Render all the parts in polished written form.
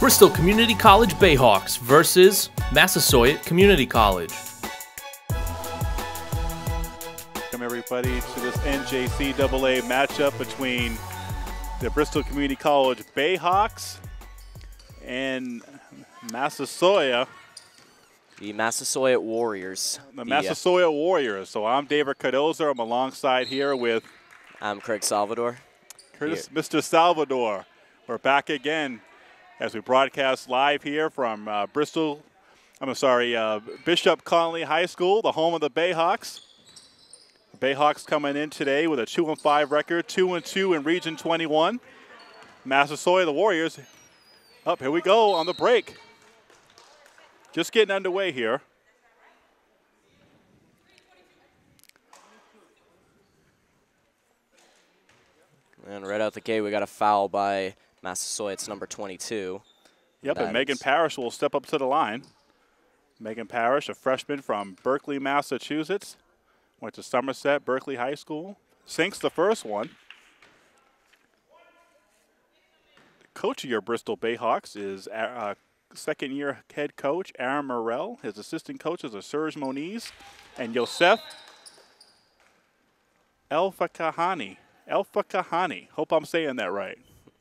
Bristol Community College Bayhawks versus Massasoit Community College. Welcome everybody to this NJCAA matchup between the Bristol Community College Bayhawks and Massasoit. The Massasoit Warriors. The Massasoit Warriors. So I'm David Cardozo. I'm alongside here with... I'm Craig Salvador. Curtis, Mr. Salvador. We're back again as we broadcast live here from Bishop Connolly High School, the home of the Bayhawks. The Bayhawks coming in today with a 2-5 record, 2-2 in Region 21. Massasoit, the Warriors. Up, here we go on the break. Just getting underway here. And right out the gate, we got a foul by Massasoit. It's number 22. Yep, and Megan Parrish will step up to the line. Megan Parrish, a freshman from Berkeley, Massachusetts. Went to Somerset Berkeley High School. Sinks the first one. The coach of your Bristol Bayhawks is second-year head coach Aaron Morrell. His assistant coaches are Serge Moniz and Yosef El-Fakahani. Hope I'm saying that right.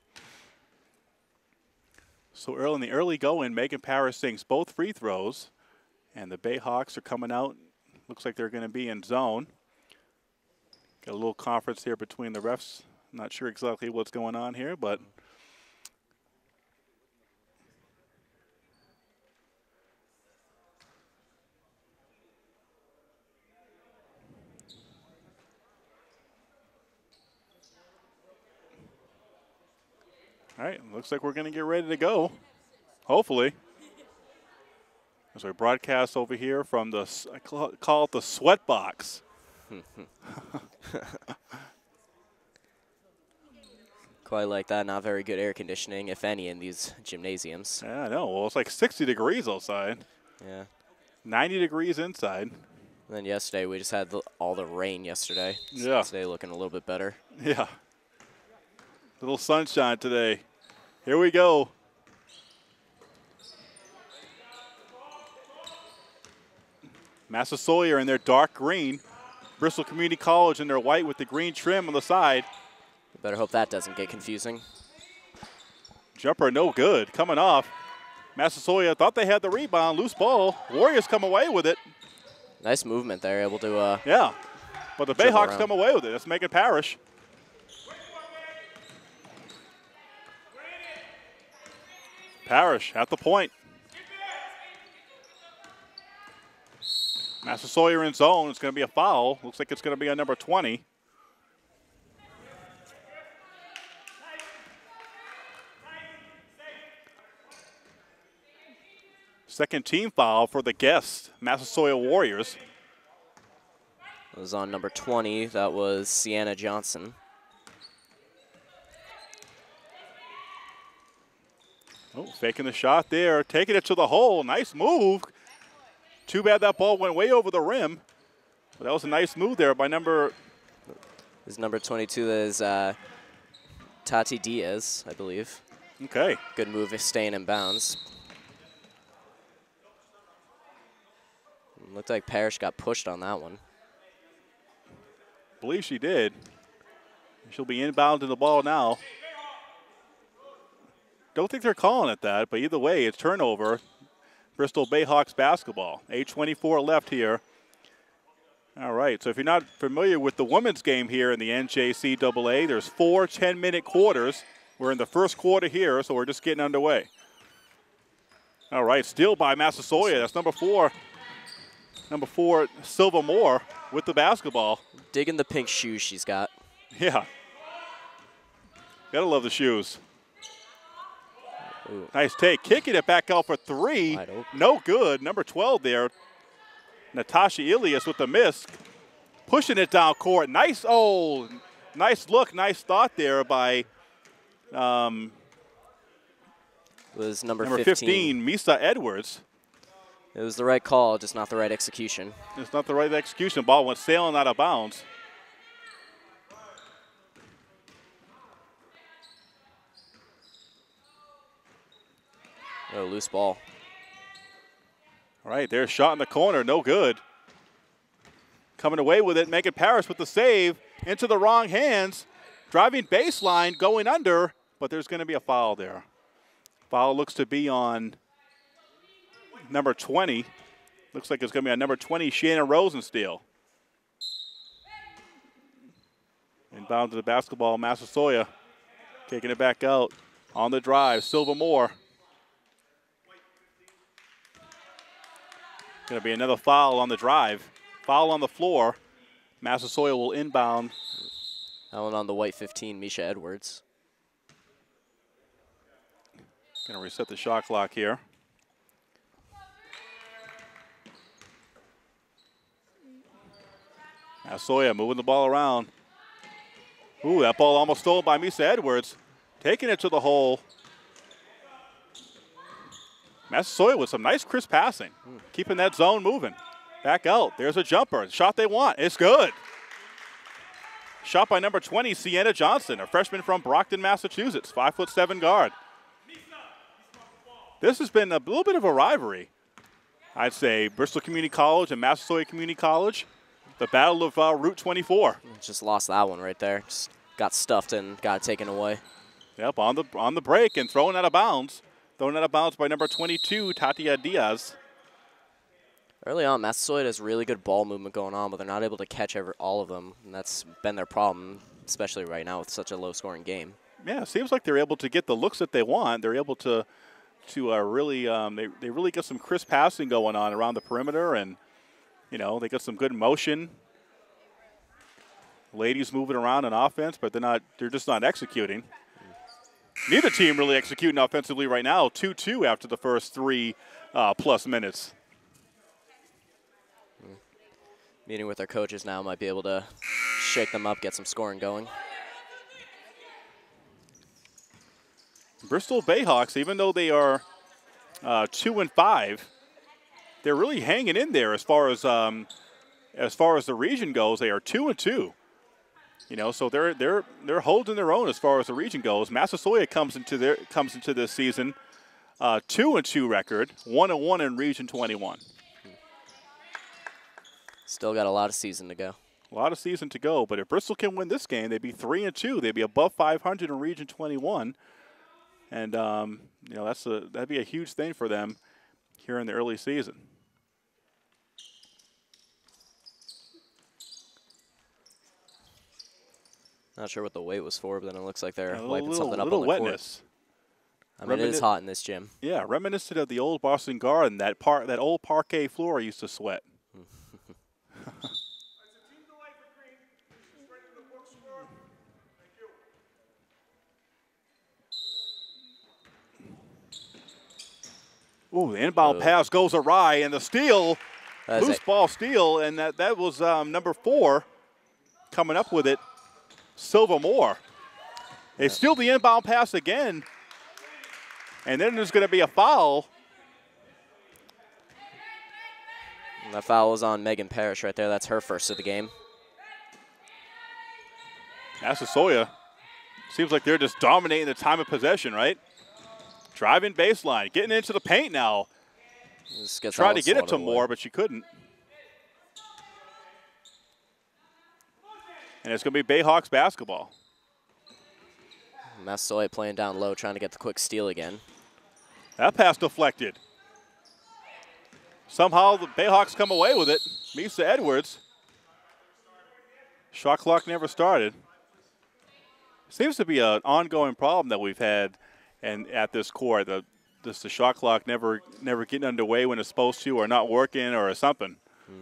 So early in the early going, Megan Parrish sinks both free throws, and the Bayhawks are coming out. Looks like they're going to be in zone. Got a little conference here between the refs. Not sure exactly what's going on here, but all right, looks like we're going to get ready to go, hopefully. As we broadcast over here from the, I call it the sweat box. Quite like that. Not very good air conditioning, if any, in these gymnasiums. Yeah, I know. Well, it's like 60 degrees outside. Yeah. 90 degrees inside. And then yesterday, we just had all the rain yesterday. Yeah. Today looking a little bit better. Yeah. Little sunshine today. Here we go. Massasoit in their dark green. Bristol Community College in their white with the green trim on the side. Better hope that doesn't get confusing. Jumper no good. Coming off. Massasoit thought they had the rebound. Loose ball. Warriors come away with it. Nice movement there. Able to yeah. But the Bayhawks come away with it. That's Megan Parrish. Parrish at the point. Massasoit in zone. It's going to be a foul. Looks like it's going to be on number 20. Second team foul for the guest, Massasoit Warriors. It was on number 20. That was Sienna Johnson. Oh, faking the shot there, taking it to the hole. Nice move. Too bad that ball went way over the rim. But that was a nice move there by number... This is number 22. That is Tati Diaz, I believe. Okay. Good move, staying in bounds. Looked like Parrish got pushed on that one. Believe she did. She'll be inbound to the ball now. Don't think they're calling it that, but either way, it's turnover. Bristol Bayhawks basketball. 8:24 left here. All right, so if you're not familiar with the women's game here in the NJCAA, there's 4 10-minute quarters. We're in the first quarter here, so we're just getting underway. All right, steal by Massasoit. That's number 4. Number 4, Silva Moore with the basketball. Digging the pink shoes she's got. Yeah. Gotta love the shoes. Ooh. Nice take. Kicking it back out for 3. No good. Number 12 there. Natasha Ilias with the miss. Pushing it down court. Nice, nice look, nice thought there by was number 15, Misa Edwards. It was the right call, just not the right execution. It's not the right execution. Ball went sailing out of bounds. Oh, loose ball. All right, there's a shot in the corner, no good. Coming away with it, Megan Parrish with the save into the wrong hands. Driving baseline, going under, but there's going to be a foul there. Foul looks to be on number 20. Looks like it's going to be on number 20, Shannon Rosensteel. Inbound to the basketball, Massasoit taking it back out on the drive. Silva Moore. Going to be another foul on the drive. Foul on the floor. Massasoit will inbound. That one on the white 15, Misha Edwards. Going to reset the shot clock here. Massasoit moving the ball around. Ooh, that ball almost stolen by Misa Edwards. Taking it to the hole. Massasoit with some nice crisp passing. Keeping that zone moving. Back out. There's a jumper. The shot they want. It's good. Shot by number 20, Sienna Johnson, a freshman from Brockton, Massachusetts. 5'7" guard. This has been a little bit of a rivalry. I'd say Bristol Community College and Massasoit Community College. The battle of Route 24. Just lost that one right there. Just got stuffed and got it taken away. Yep, on the break and thrown out of bounds. Thrown out of bounds by number 22, Tatia Diaz. Early on, Massasoit has really good ball movement going on, but they're not able to catch all of them, and that's been their problem, especially right now with such a low-scoring game. Yeah, it seems like they're able to get the looks that they want. They're able to really they really get some crisp passing going on around the perimeter, and you know they got some good motion. Ladies moving around on offense, but they're just not executing. Neither team really executing offensively right now. 2-2 after the first 3+ minutes. Meeting with their coaches now might be able to shake them up, get some scoring going. Bristol Bayhawks, even though they are 2-5, they're really hanging in there as far as the region goes. They are 2-2. You know, so they're holding their own as far as the region goes. Massasoit comes into this season 2-2 record, 1-1 in Region 21. Still got a lot of season to go. A lot of season to go, but if Bristol can win this game, they'd be 3-2. They'd be above 500 in Region 21, and you know that'd be a huge thing for them here in the early season. Not sure what the wait was for, but then it looks like they're a wiping something up on little the wetness. court. I mean, it is hot in this gym. Yeah, reminiscent of the old Boston Garden, that old parquet floor I used to sweat. Ooh, the inbound pass goes awry, and the steal, loose ball steal, and that was number 4 coming up with it, Silva Moore. They steal the inbound pass again, and then there's going to be a foul. And that foul was on Megan Parrish right there. That's her first of the game. Massasoit seems like they're just dominating the time of possession, right? Driving baseline, getting into the paint now. Tried to get it to Moore, but she couldn't. And it's going to be Bayhawks basketball. Massasoit playing down low, trying to get the quick steal again. That pass deflected. Somehow the Bayhawks come away with it. Misa Edwards. Shot clock never started. Seems to be an ongoing problem that we've had at this court. The shot clock never getting underway when it's supposed to, or not working, or something.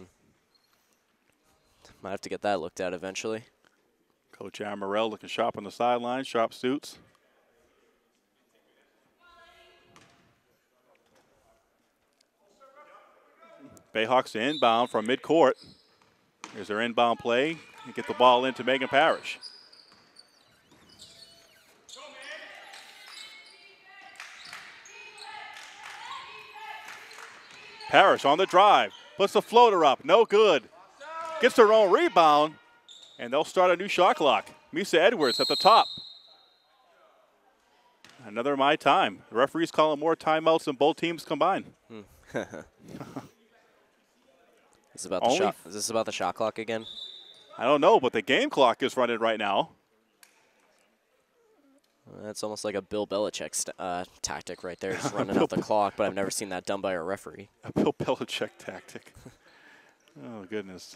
Might have to get that looked at eventually. Coach Amarell looking sharp on the sideline, sharp suits. Bayhawks to inbound from midcourt. Here's their inbound play. You get the ball into Megan Parrish. Parrish on the drive, puts the floater up, no good. Gets their own rebound, and they'll start a new shot clock. Misa Edwards at the top. Another my time. The referee's calling more timeouts than both teams combined. Is this about the shot clock again? I don't know, but the game clock is running right now. That's almost like a Bill Belichick tactic right there, just running out the clock, but I've never seen that done by a referee. A Bill Belichick tactic. Oh, goodness.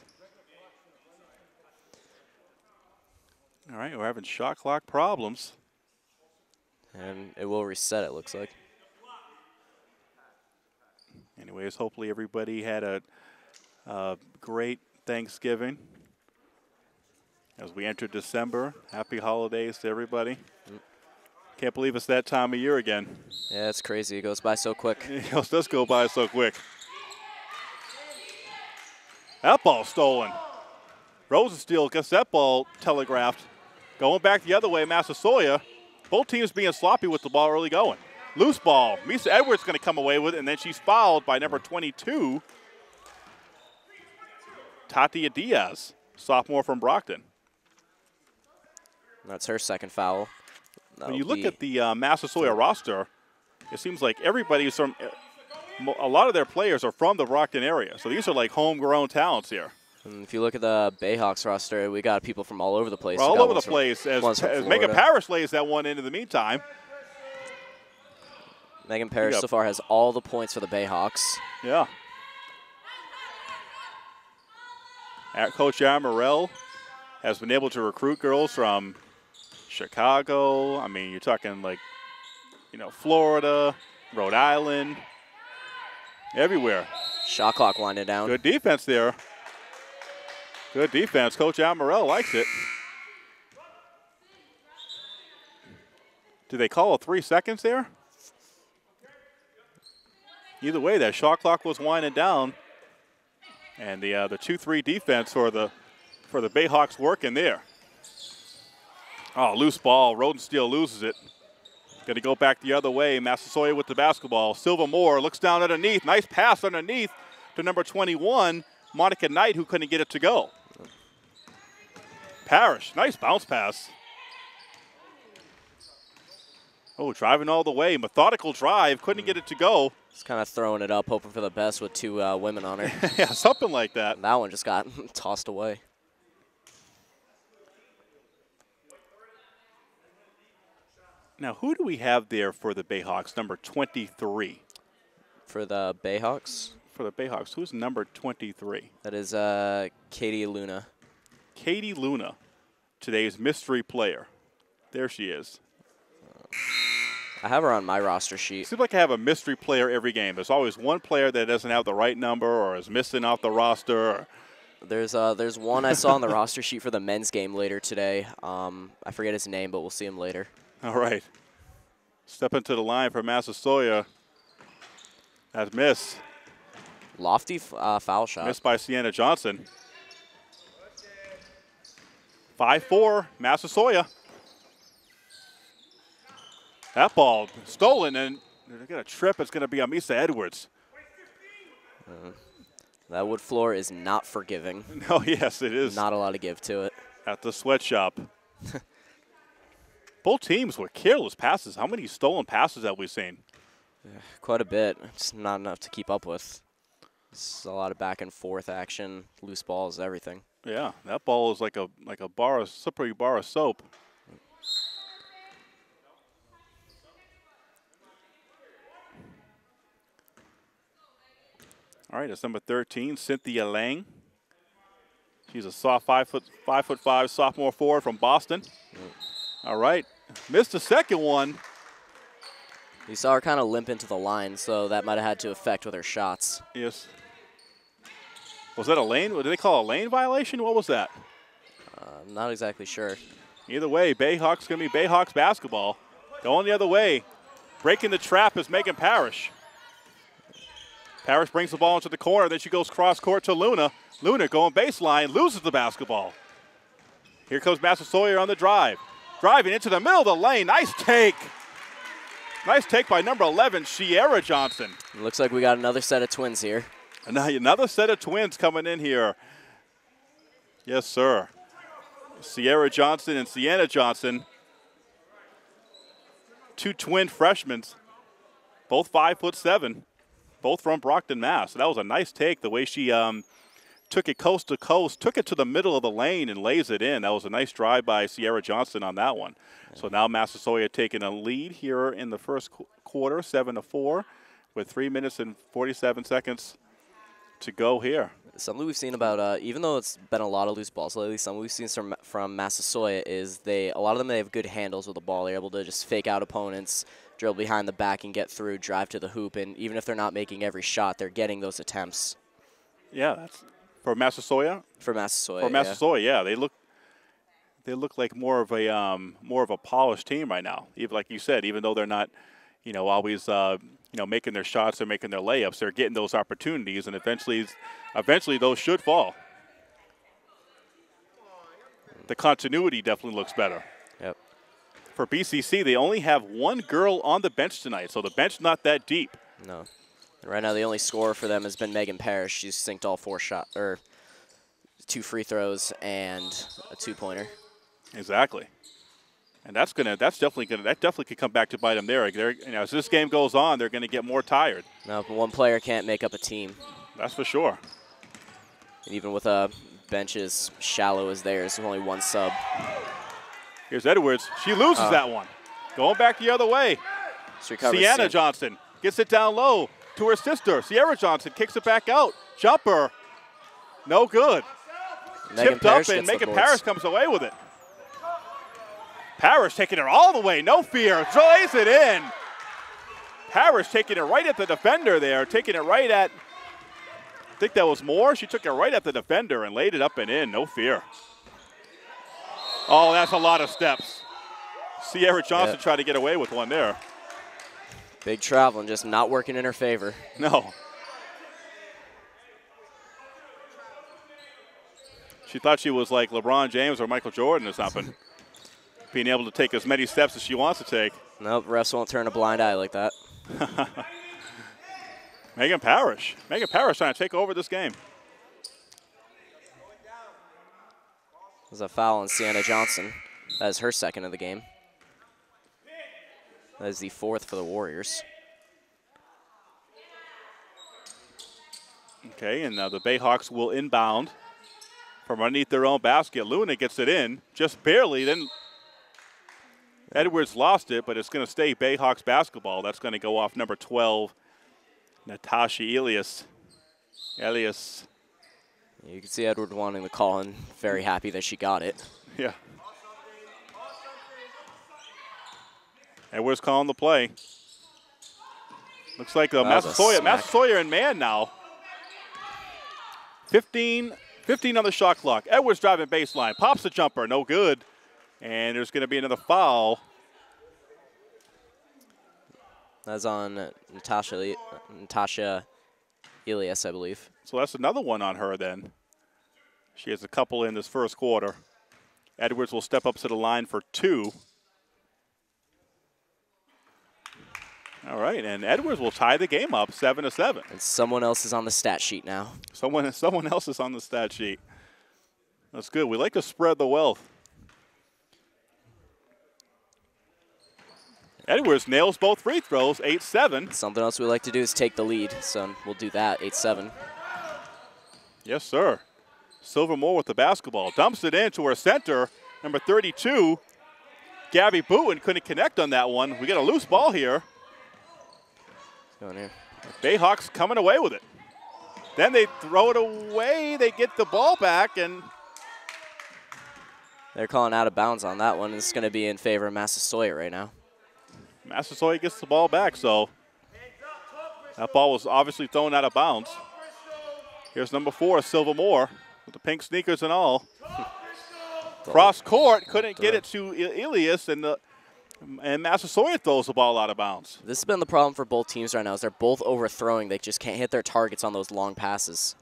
All right, we're having shot clock problems. And it will reset, it looks like. Anyways, hopefully everybody had a great Thanksgiving. As we enter December, happy holidays to everybody. Can't believe it's that time of year again. Yeah, it's crazy. It goes by so quick. It does go by so quick. That ball stolen. Rosensteel gets that ball telegraphed. Going back the other way, Massasoit. Both teams being sloppy with the ball early going. Loose ball. Misa Edwards going to come away with it, and then she's fouled by number 22, Tatia Diaz, sophomore from Brockton. That's her second foul. When you look at the Massasoit roster, it seems like everybody's from, a lot of their players are from the Brockton area. So these are like homegrown talents here. And if you look at the Bayhawks roster, we got people from all over the place. All over the place as Megan Parrish lays that one in the meantime. Megan Parrish so far has all the points for the Bayhawks. Yeah. Coach Amarell has been able to recruit girls from Chicago. I mean, you're talking like, Florida, Rhode Island, everywhere. Shot clock winding down. Good defense there. Good defense. Coach Amarell likes it. Did they call 3 seconds there? Either way, that shot clock was winding down. And the 2-3 defense for the Bayhawks working there. Oh, loose ball. Rosensteel loses it. Going to go back the other way. Massasoit with the basketball. Silva Moore looks down underneath. Nice pass underneath to number 21, Monica Knight, who couldn't get it to go. Parrish, nice bounce pass. Oh, driving all the way. Methodical drive. Couldn't get it to go. Just kind of throwing it up, hoping for the best with two women on her. Yeah, something like that. And that one just got tossed away. Now, who do we have there for the Bayhawks? Number 23. For the Bayhawks? For the Bayhawks. Who's number 23? That is Katie Luna. Katie Luna, today's mystery player. There she is. I have her on my roster sheet. Seems like I have a mystery player every game. There's always one player that doesn't have the right number or is missing off the roster. There's one I saw on the roster sheet for the men's game later today. I forget his name, but we'll see him later. All right. Step into the line for Massasoit. That's miss. Lofty foul shot. Missed by Sienna Johnson. 5-4, Massasoit. That ball stolen, and they're going to trip. It's going to be on Misa Edwards. That wood floor is not forgiving. No, yes, it is. Not a lot to give to it. At the sweatshop. Both teams with careless passes. How many stolen passes have we seen? Quite a bit. It's not enough to keep up with. It's a lot of back and forth action, loose balls, everything. Yeah, that ball is like a slippery bar of soap. All right, it's number 13, Cynthia Lang. She's a soft 5'5" sophomore forward from Boston. All right, missed the second one. You saw her kind of limp into the line, so that might have had to affect with her shots. Yes. Was that a lane? Did they call a lane violation? What was that? I'm not exactly sure. Either way, Bayhawks going to be Bayhawks basketball. Going the other way. Breaking the trap is Megan Parrish. Parrish brings the ball into the corner. Then she goes cross court to Luna. Luna going baseline, loses the basketball. Here comes Massasoit on the drive. Driving into the middle of the lane. Nice take. Nice take by number 11, Sierra Johnson. It looks like we got another set of twins here. And now another set of twins coming in here. Yes, sir. Sierra Johnson and Sienna Johnson. two twin freshmen, both 5'7", both from Brockton, Mass. So that was a nice take, the way she took it coast to coast, took it to the middle of the lane and lays it in. That was a nice drive by Sierra Johnson on that one. So now Massasoit taking a lead here in the first quarter, 7-4, with 3 minutes and 47 seconds to go here. Something we've seen about, even though it's been a lot of loose balls lately, something we've seen from Massasoit is a lot of them, they have good handles with the ball. They're able to just fake out opponents, drill behind the back and get through, drive to the hoop, and even if they're not making every shot, they're getting those attempts. Yeah, that's for Massasoit. For Massasoit. For Massasoit, yeah, they look like more of a polished team right now. Even like you said, even though they're not, always making their shots or making their layups, they're getting those opportunities, and eventually those should fall. The continuity definitely looks better. Yep. For BCC, they only have one girl on the bench tonight, so the bench not that deep. No. And right now, the only scorer for them has been Megan Parrish. She's synced all 2 free throws and a 2-pointer. Exactly. And that definitely could come back to bite them there. As this game goes on, they're going to get more tired. No, but one player can't make up a team. That's for sure. And even with a bench as shallow as theirs, there's only one sub. Here's Edwards. She loses that one. Going back the other way. Sienna Johnson gets it down low to her sister. Sierra Johnson kicks it back out. Jumper. No good. Tipped up, and Megan Parrish comes away with it. Parrish taking it all the way, no fear, lays it in. Parrish taking it right at the defender there, taking it right at, I think that was Moore. She took it right at the defender and laid it up and in, no fear. Oh, that's a lot of steps. Sierra Johnson tried to get away with one there. Big traveling, just not working in her favor. No. She thought she was like LeBron James or Michael Jordan or something. Being able to take as many steps as she wants to take. Nope, refs won't turn a blind eye like that. Megan Parrish trying to take over this game. There's a foul on Sienna Johnson. That is her second of the game. That is the 4th for the Warriors. Okay, and now the Bayhawks will inbound from underneath their own basket. Luna gets it in, just barely. Then Edwards lost it, but it's going to stay Bayhawks basketball. That's going to go off number 12, Natasha Elias. You can see Edward wanting the call and very happy that she got it. Yeah. Edwards calling the play. Looks like Massasoit in man now. 15 on the shot clock. Edwards driving baseline, pops the jumper, no good. And there's going to be another foul. That's on Natasha Elias, I believe. So that's another one on her then. She has a couple in this first quarter. Edwards will step up to the line for 2. All right, and Edwards will tie the game up 7-7. And someone else is on the stat sheet now. Someone else is on the stat sheet. That's good. We like to spread the wealth. Edwards nails both free throws, 8-7. Something else we like to do is take the lead, so we'll do that, 8-7. Yes, sir. Silvermore with the basketball. Dumps it into her center, number 32. Gabby Booten couldn't connect on that one. We got a loose ball here. Going here. Bayhawks coming away with it. Then they throw it away. They get the ball back, and they're calling out of bounds on that one. It's going to be in favor of Massasoit right now. Massasoit gets the ball back, so that ball was obviously thrown out of bounds. Here's number 4, Silvermore, with the pink sneakers and all. Cross court, couldn't get it to Elias, and Massasoit throws the ball out of bounds. This has been the problem for both teams right now, is they're both overthrowing. They just can't hit their targets on those long passes.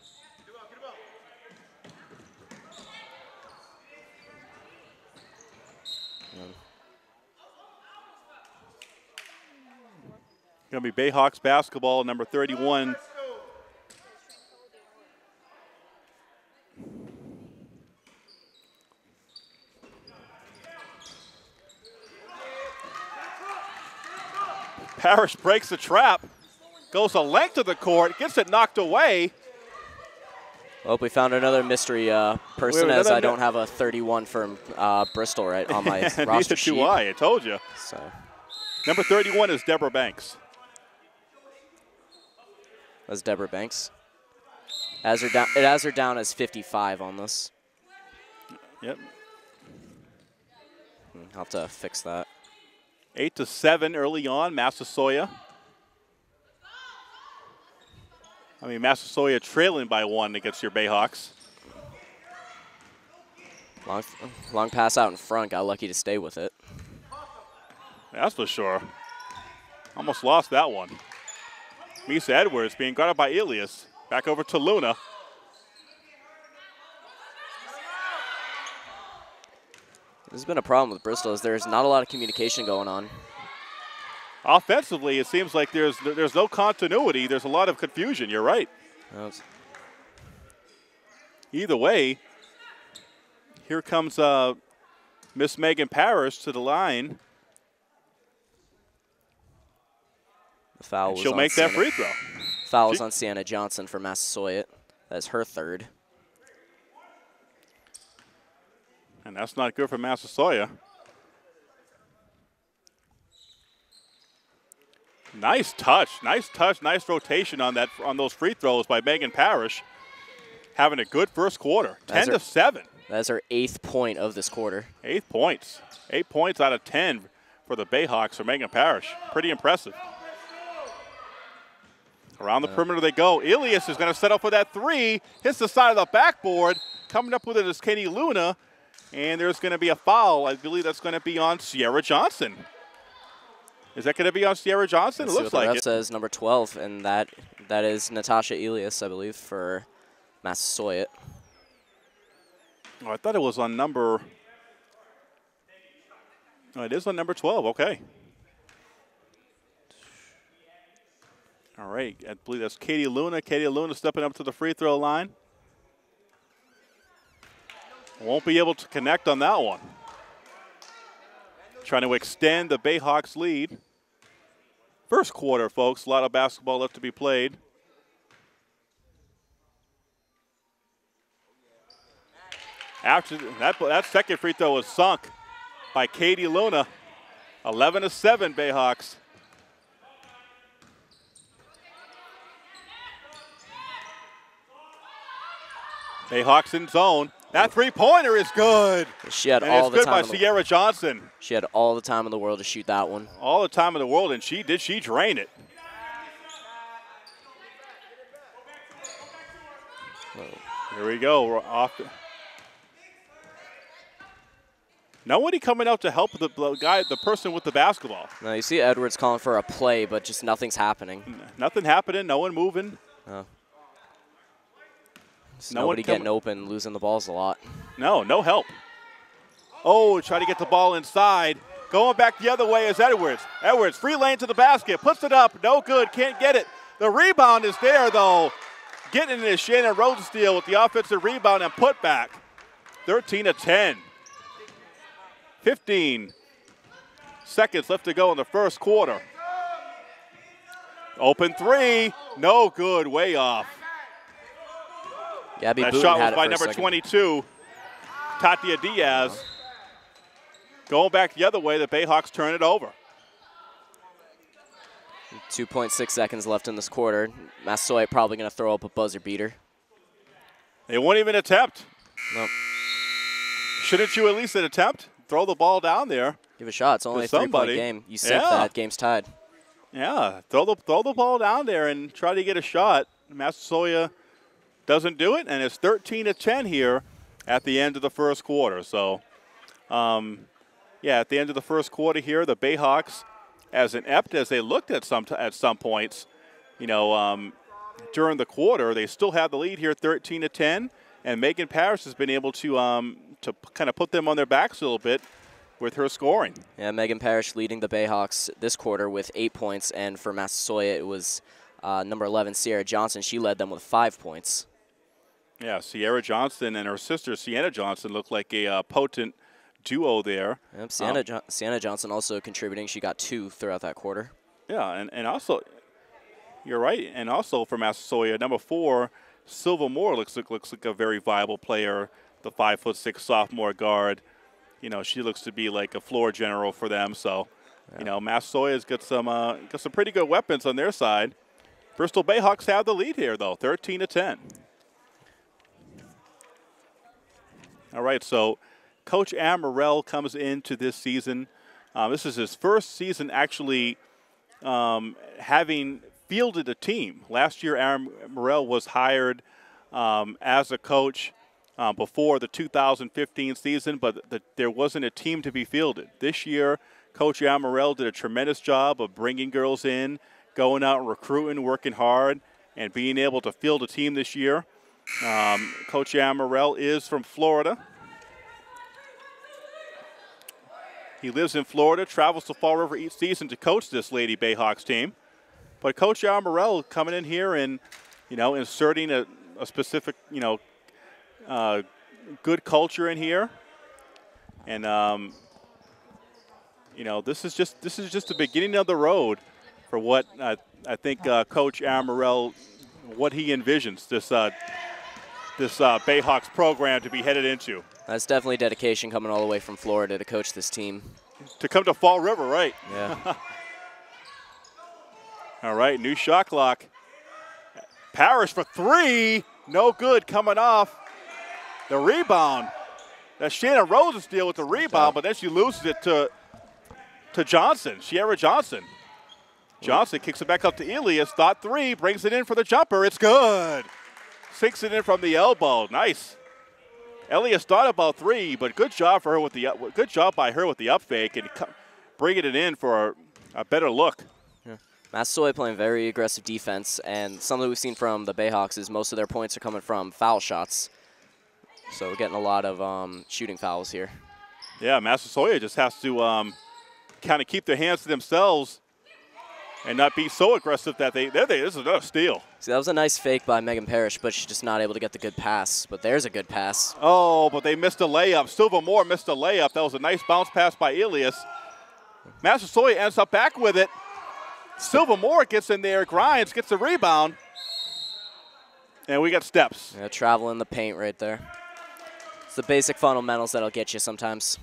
Going to be Bayhawks basketball, number 31. Parrish breaks the trap, goes a length of the court, gets it knocked away. Well, we found another mystery person, as I don't have a 31 from Bristol right on my roster sheet. Neither do I told you. So. Number 31 is Deborah Banks. That's Deborah Banks. It has her down as 55 on this. Yep. I'll have to fix that. 8-7 early on, Massasoit. I mean, Massasoit trailing by 1 against your Bayhawks. Long pass out in front. Got lucky to stay with it. That's for sure. Almost lost that one. Misa Edwards being guarded by Elias. Back over to Luna. This has been a problem with Bristol, is there's not a lot of communication going on. Offensively, it seems like there's no continuity. There's a lot of confusion. You're right. Either way, here comes Miss Megan Parrish to the line. The foul and was she'll on make that free throw. Foul was on Sienna Johnson for Massasoit. That's her third. And that's not good for Massasoit. Nice touch, nice rotation on those free throws by Megan Parrish. Having a good first quarter, 10-7. That's her 8th point of this quarter. 8 points. 8 points out of 10 for the Bayhawks for Megan Parrish. Pretty impressive. Around the perimeter they go. Elias is going to set up for that 3. Hits the side of the backboard. Coming up with it is Katie Luna. And there's going to be a foul. I believe that's going to be on Sierra Johnson. Is that going to be on Sierra Johnson? Let's it looks like it. It says number 12, and that is Natasha Elias, I believe, for Massasoit. Oh, I thought it was on number. Oh, it is on number 12. Okay. All right. I believe that's Katie Luna. Katie Luna stepping up to the free throw line. Won't be able to connect on that one. Trying to extend the Bayhawks lead. First quarter, folks. A lot of basketball left to be played. After that second free throw was sunk by Katie Luna. 11-7 Bayhawks. Bayhawks in zone. That three-pointer is good. She had and all the it's time. good by Sierra Johnson. She had all the time in the world to shoot that one. All the time in the world, and she drain it. Here we go. We're off. Nobody coming out to help the person with the basketball. No, you see Edwards calling for a play, but just nothing's happening. Nothing happening. No one moving. No. Nobody getting open, losing the balls a lot. No help. Oh, try to get the ball inside. Going back the other way is Edwards. Edwards, free lane to the basket, puts it up. No good, can't get it. The rebound is there, though. Getting it is Shannon Rosensteel with the offensive rebound and put back. 13-10. 15 seconds left to go in the first quarter. Open three, no good, way off. Gabby that Booten shot had was by it for number 22, Tatia Diaz. Going back the other way, the Bayhawks turn it over. 2.6 seconds left in this quarter. Massasoit probably going to throw up a buzzer beater. They won't even attempt. Nope. Shouldn't you at least attempt? Throw the ball down there. Give it a shot. It's only a 3-point game. You sink that, game's tied. Yeah, throw the ball down there and try to get a shot. Massasoit doesn't do it, and it's 13-10 here at the end of the first quarter. So, at the end of the first quarter here, the Bayhawks, as inept as they looked at some points, during the quarter, they still have the lead here, 13-10, and Megan Parrish has been able to kind of put them on their backs a little bit with her scoring. Yeah, Megan Parrish leading the Bayhawks this quarter with 8 points, and for Massasoit, it was number 11, Sierra Johnson. She led them with 5 points. Yeah, Sierra Johnson and her sister, Sienna Johnson, look like a potent duo there. Yep, Sienna Johnson also contributing. She got 2 throughout that quarter. Yeah, and also, you're right. And also for Massasoit, number 4, Silva Moore looks like a very viable player. The 5'6" sophomore guard. You know, she looks to be like a floor general for them. So, you know, Massasoit has got some pretty good weapons on their side. Bristol Bayhawks have the lead here, though, 13-10. All right, so Coach Amorell comes into this season. This is his first season actually having fielded a team. Last year, Amorell was hired as a coach before the 2015 season, but there wasn't a team to be fielded. This year, Coach Amorell did a tremendous job of bringing girls in, going out and recruiting, working hard, and being able to field a team this year. Coach Amorell is from Florida. He lives in Florida, travels to Fall River each season to coach this Lady Bayhawks team. But Coach Amorell coming in here and, you know, inserting a specific, you know, good culture in here. And, you know, this is just the beginning of the road for what I think Coach Amorell, what he envisions this Bayhawks program to be headed into. That's definitely dedication coming all the way from Florida to coach this team. To come to Fall River, right? Yeah. All right, new shot clock. Parrish for 3, no good, coming off the rebound. That's Shannon Rosensteel with the rebound, but then she loses it to Johnson, Sierra Johnson. Johnson kicks it back up to Elias. Thought 3, brings it in for the jumper. It's good. Sinks it in from the elbow. Nice. Elias thought about 3, but good job for her with by her with the up fake and bringing it in for a better look. Yeah. Massasoit playing very aggressive defense, and something we've seen from the Bayhawks is most of their points are coming from foul shots. So we're getting a lot of shooting fouls here. Yeah, Massasoit just has to kind of keep their hands to themselves and not be so aggressive that this is another steal. See, that was a nice fake by Megan Parrish, but she's just not able to get the good pass. But there's a good pass. Oh, but they missed a layup. Silva Moore missed a layup. That was a nice bounce pass by Elias. Massasoit ends up back with it. Silva Moore gets in there, grinds, gets the rebound. And we got steps. Yeah, travel in the paint right there. It's the basic fundamentals that'll get you sometimes.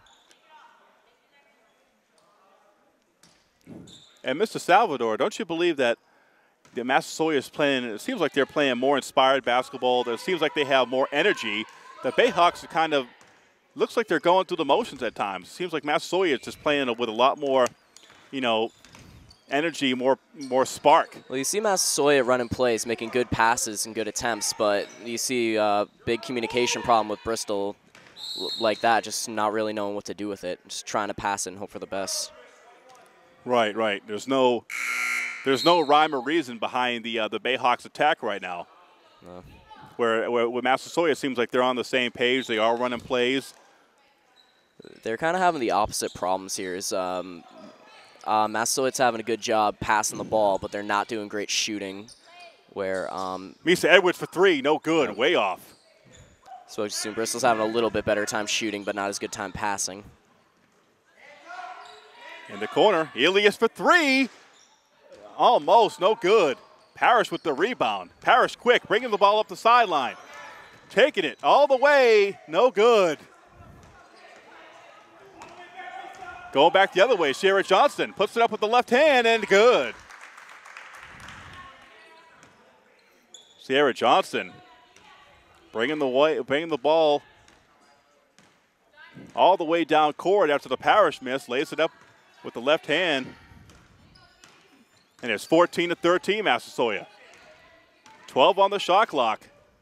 And Mr. Salvador, don't you believe that the Massasoit is playing, it seems like they're playing more inspired basketball. It seems like they have more energy. The Bayhawks are kind of, looks like they're going through the motions at times. It seems like Massasoit is just playing with a lot more, you know, energy, more spark. Well, you see Massasoit running plays, making good passes and good attempts, but you see a big communication problem with Bristol like that, just not really knowing what to do with it, just trying to pass it and hope for the best. Right, right. There's no rhyme or reason behind the Bayhawks attack right now. No. Where with Massasoit, it seems like they're on the same page. They are running plays. They're kind of having the opposite problems here. Massasoit's having a good job passing the ball, but they're not doing great shooting. Where Misa Edwards for 3, no good, yeah. Way off. So soon Bristol's having a little bit better time shooting, but not as good time passing. In the corner, Elias for 3. Almost, no good. Parrish with the rebound. Parrish quick, bringing the ball up the sideline. Taking it all the way, no good. Going back the other way, Sierra Johnson puts it up with the left hand and good. Sierra Johnson bringing the ball all the way down court after the Parrish miss, lays it up with the left hand. And it's 14-13 Massasoit. 12 on the shot clock.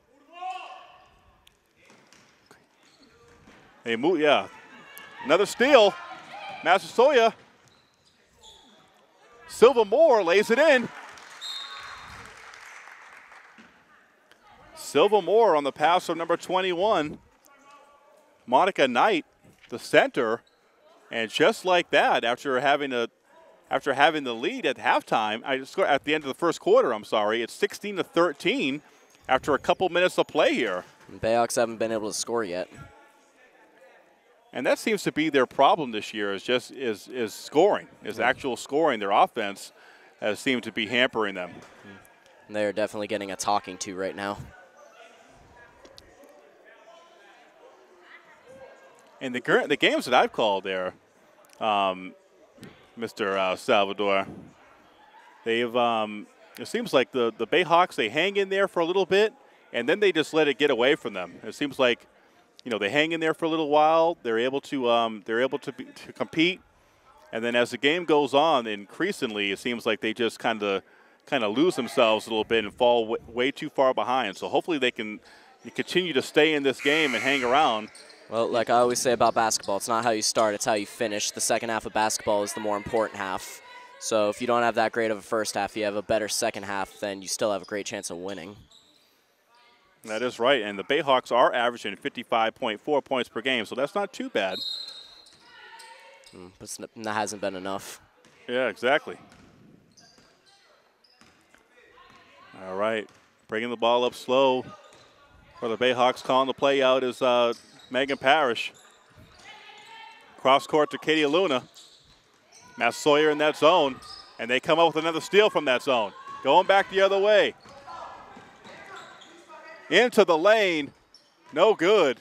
They move, yeah. Another steal. Massasoit. Silva Moore lays it in. Silva Moore on the pass from number 21. Monica Knight, the center. And just like that, after having the lead at halftime, at the end of the first quarter, I'm sorry, it's 16-13 after a couple minutes of play here. And Bayhawks haven't been able to score yet. And that seems to be their problem this year is scoring, actual scoring. Their offense has seemed to be hampering them. And they're definitely getting a talking to right now. And the games that I've called there, Mr. Salvador, they've it seems like the Bayhawks, they hang in there for a little bit, and then they just let it get away from them. It seems like, you know, they hang in there for a little while. They're able to compete, and then as the game goes on, increasingly it seems like they just kind of lose themselves a little bit and fall way too far behind. So hopefully they can continue to stay in this game and hang around. Well, like I always say about basketball, it's not how you start, it's how you finish. The second half of basketball is the more important half. So if you don't have that great of a first half, you have a better second half, then you still have a great chance of winning. That is right, and the Bayhawks are averaging 55.4 points per game, so that's not too bad. But that hasn't been enough. Yeah, exactly. All right, bringing the ball up slow for the Bayhawks. Calling the play out is Megan Parrish. Cross court to Katie Luna. Massasoit in that zone, and they come up with another steal from that zone. Going back the other way. Into the lane, no good.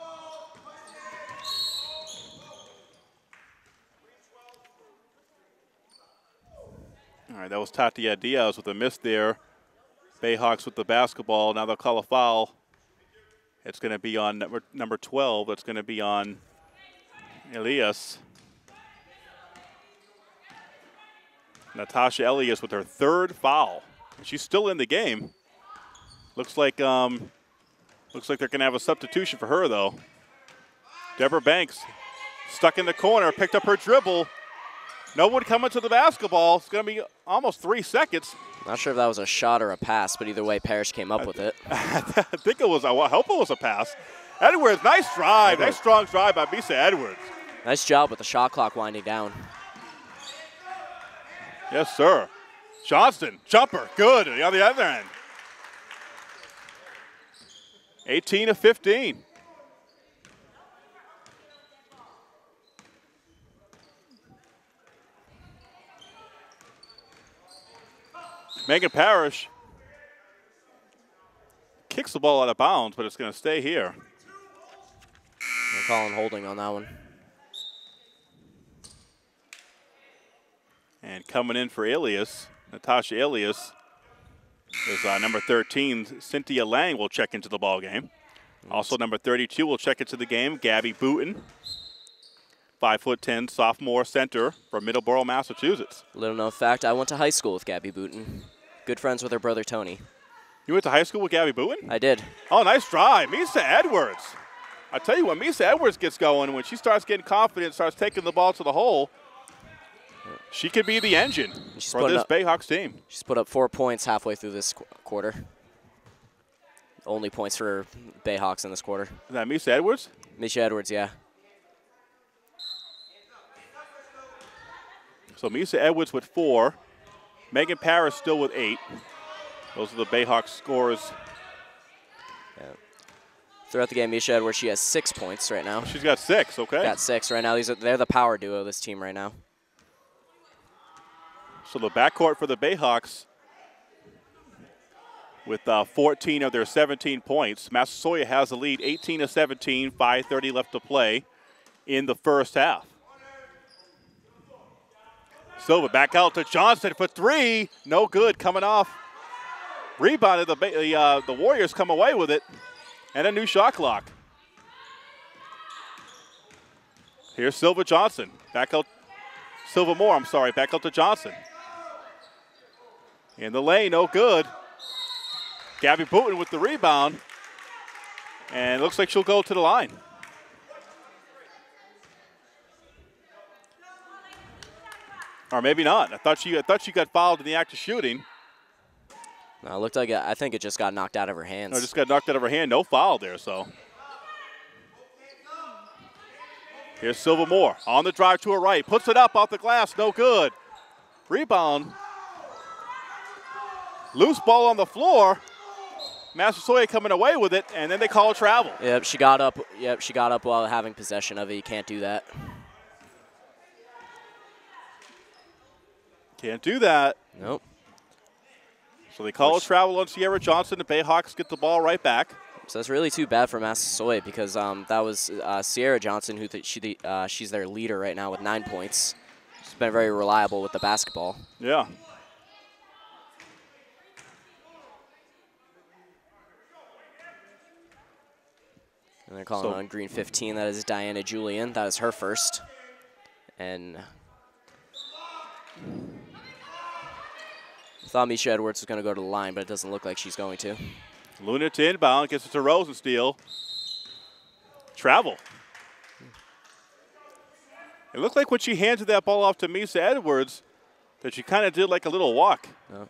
All right, that was Tatia Diaz with a miss there. Bayhawks with the basketball. Now they'll call a foul. It's going to be on number 12. That's going to be on Elias. Natasha Elias with her third foul. She's still in the game. Looks like they're going to have a substitution for her, though. Deborah Banks stuck in the corner, picked up her dribble. No one coming to the basketball. It's going to be almost 3 seconds. Not sure if that was a shot or a pass, but either way, Parrish came up with it. I think it was. I hope it was a pass. Edwards, nice drive. Nice strong drive by Misa Edwards. Nice job with the shot clock winding down. Yes, sir. Johnston, jumper, good on the other end. 18 of 15. Megan Parrish kicks the ball out of bounds, but it's going to stay here. They're calling holding on that one. And coming in for Elias, Natasha Elias, is number 13, Cynthia Lang will check into the ball game. Also number 32 will check into the game, Gabby Booten. 5'10" sophomore center from Middleborough, Massachusetts. Little known fact, I went to high school with Gabby Booten. Good friends with her brother Tony. You went to high school with Gabby Booten? I did. Oh, nice drive. Misa Edwards. I tell you, when Misa Edwards gets going, when she starts getting confident, starts taking the ball to the hole, she could be the engine for this Bayhawks team. She's put up 4 points halfway through this quarter. Only points for Bayhawks in this quarter. Is that Misa Edwards? Misa Edwards, yeah. So Misa Edwards with 4. Megan Parrish still with 8. Those are the Bayhawks scores. Yeah. Throughout the game, Misha Edwards, she has 6 points right now. She's got 6, okay. Got 6 right now. They're the power duo of this team right now. So the backcourt for the Bayhawks with 14 of their 17 points. Massasoit has the lead, 18 of 17, 5:30 left to play in the first half. Silva back out to Johnson for 3. No good, coming off. Rebounded, the Warriors come away with it. And a new shot clock. Here's Silva Johnson. Back out, Silva Moore, I'm sorry, back out to Johnson. In the lane, no good. Gabby Booten with the rebound. And it looks like she'll go to the line. Or maybe not. I thought she got fouled in the act of shooting. No, it looked like I think it just got knocked out of her hands. No, it just got knocked out of her hand. No foul there, so. Here's Silva Moore on the drive to her right. Puts it up off the glass. No good. Rebound. Loose ball on the floor. Massasoit coming away with it, and then they call a travel. Yep, she got up. Yep, she got up while having possession of it. You can't do that. Can't do that. Nope. So they call a travel on Sierra Johnson. The Bayhawks get the ball right back. So that's really too bad for Massasoit because that was Sierra Johnson, who she's their leader right now with 9 points. She's been very reliable with the basketball. Yeah. And they're calling on green 15. That is Diana Julian. That is her first. And I thought Misha Edwards was going to go to the line, but it doesn't look like she's going to. Luna to inbound, gets it to Rosensteel. Travel. It looked like when she handed that ball off to Misa Edwards that she kind of did like a little walk. Oh.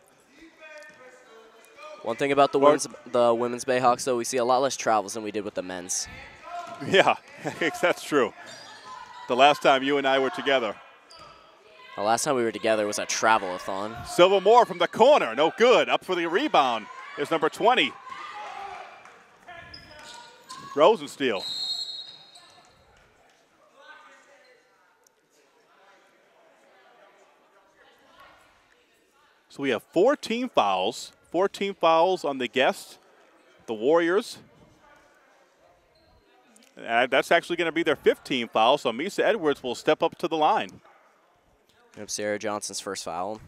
One thing about the women's Bayhawks, though, we see a lot less travels than we did with the men's. Yeah, that's true. The last time you and I were together. The last time we were together was a travel-a-thon. Silva Moore from the corner, no good. Up for the rebound is number 20. Rosensteel. So we have 14 fouls. 14 fouls on the guests, the Warriors. That's actually going to be their 15th foul, so Misa Edwards will step up to the line. Yep, Sarah Johnson's first foul.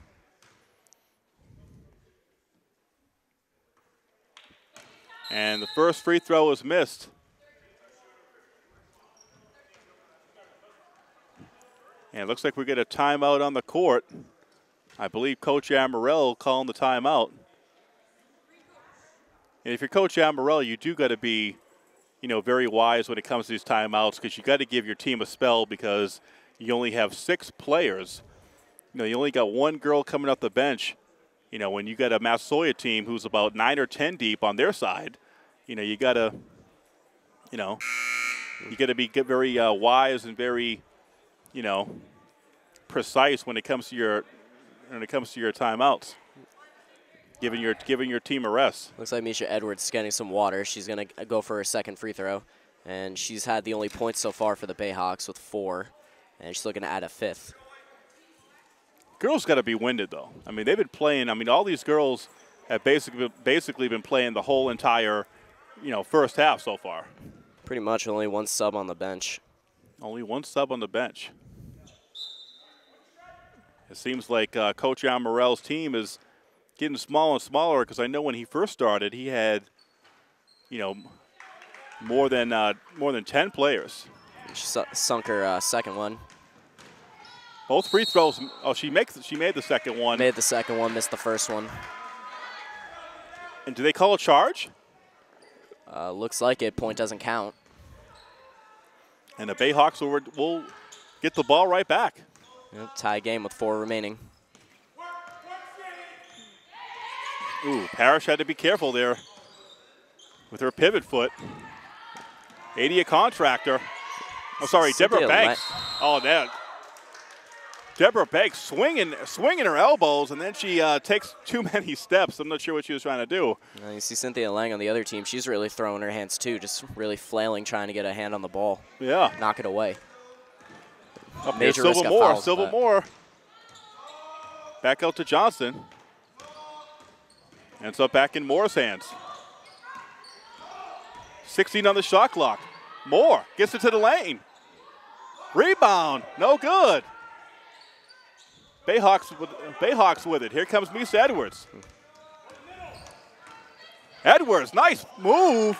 And the first free throw is missed. And it looks like we get a timeout on the court. I believe Coach Amarell calling the timeout. And if you're Coach Amarell, you do got to be, very wise when it comes to these timeouts because you got to give your team a spell because you only have 6 players. You only got one girl coming off the bench. When you got a Massasoit team who's about 9 or 10 deep on their side, you got to, you got to be very wise and very, precise when it comes to your timeouts. Giving your team a rest. Looks like Misha Edwards is getting some water. She's going to go for her second free throw. And she's had the only points so far for the Bayhawks with 4. And she's looking to add a 5th. Girls got to be winded, though. I mean, they've been playing. I mean, all these girls have basically been playing the whole entire, first half so far. Pretty much only one sub on the bench. Only one sub on the bench. It seems like Coach Amarell's team is getting smaller and smaller because I know when he first started, he had, more than 10 players. She sunk her second one. Both free throws. Oh, she made the second one. Made the second one, missed the first one. And do they call a charge? Looks like it. Point doesn't count. And the Bayhawks will get the ball right back. Yep, tie game with 4 remaining. Ooh, Parrish had to be careful there with her pivot foot. 80 a contractor. Oh, sorry, Deborah Banks. Oh, that. Deborah Banks swinging her elbows, and then she takes too many steps. I'm not sure what she was trying to do. You see Cynthia Lang on the other team. She's really throwing her hands, too, just really flailing, trying to get a hand on the ball. Yeah. Knock it away. Up there, Silva Moore. Back out to Johnson. Ends up back in Moore's hands. 16 on the shot clock. Moore gets it to the lane. Rebound, no good. Bayhawks with it. Here comes Misa Edwards. Edwards, nice move.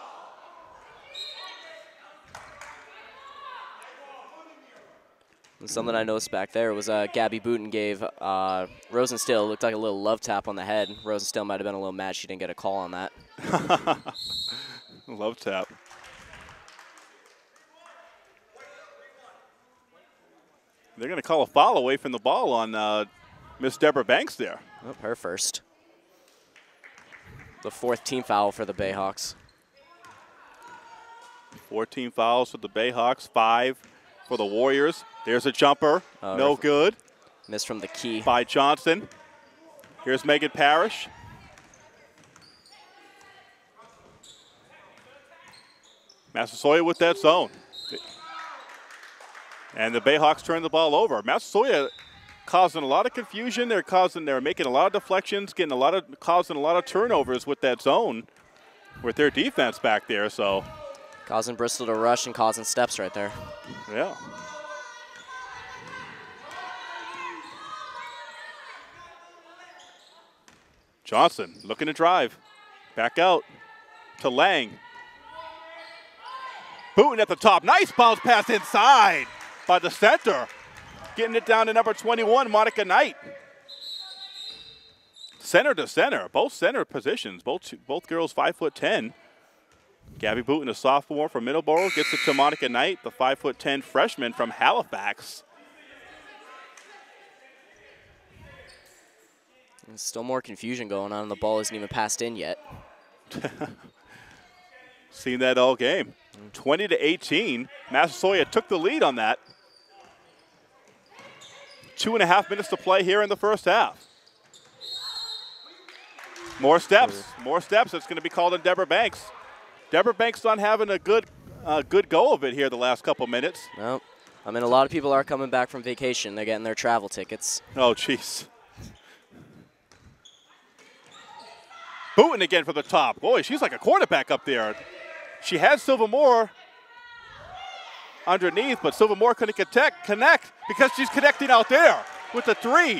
And something I noticed back there was Gabby Booten gave Rosensteel, looked like a little love tap on the head. Rosensteel might have been a little mad she didn't get a call on that. Love tap. They're going to call a foul away from the ball on Miss Deborah Banks there. Oh, her first. The 4th team foul for the Bayhawks. 14 fouls for the Bayhawks, 5 for the Warriors. There's a jumper, no good. Missed from the key. By Johnson. Here's Megan Parrish. Massasoit with that zone. And the Bayhawks turn the ball over. Massasoit causing a lot of confusion. They're making a lot of deflections, causing a lot of turnovers with that zone, with their defense back there. So causing Bristol to rush and causing steps right there. Yeah. Johnson looking to drive. Back out to Lang. Booten at the top. Nice bounce pass inside by the center. Getting it down to number 21, Monica Knight. Center to center. Both center positions. Both girls 5'10". Gabby Booten, a sophomore from Middleborough, gets it to Monica Knight, the 5'10" freshman from Halifax. There's still more confusion going on, and the ball isn't even passed in yet. Seen that all game. 20-18. Massasoit took the lead on that. 2.5 minutes to play here in the first half. More steps. More steps. It's going to be called on Deborah Banks. Deborah Banks not having a good go of it here the last couple minutes. Nope. I mean, a lot of people are coming back from vacation. They're getting their travel tickets. Oh, jeez. Booten again from the top. Boy, she's like a quarterback up there. She had Silva Moore underneath, but Silva Moore couldn't connect because she's connecting out there with the three.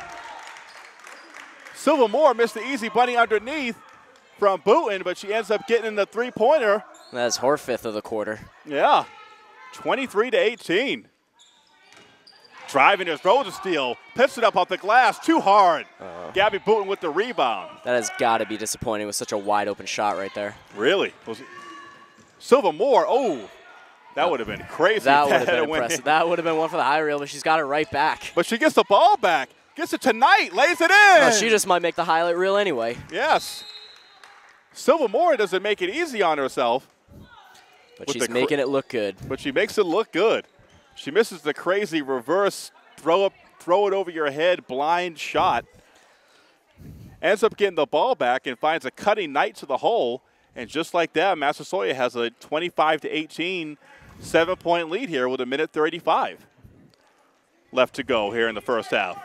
Silva Moore missed the easy bunny underneath from Booten, but she ends up getting in the three-pointer. That's her 5th of the quarter. Yeah, 23-18. Driving his road to steal, pips it up off the glass, too hard. Gabby Booten with the rebound. That has got to be disappointing with such a wide open shot right there. Really? Silva Moore, oh, that would have been crazy. That would have been impressive. That would have been one for the high reel, but she's got it right back. But she gets the ball back, gets it to Knight, lays it in. Oh, she just might make the highlight reel anyway. Yes. Silva Moore doesn't make it easy on herself. But she's making it look good. But she makes it look good. She misses the crazy reverse throw it over your head blind shot. Ends up getting the ball back and finds a cutting Knight to the hole. And just like that, Massasoit has a 25-18 7-point lead here with 1:35 left to go here in the first half.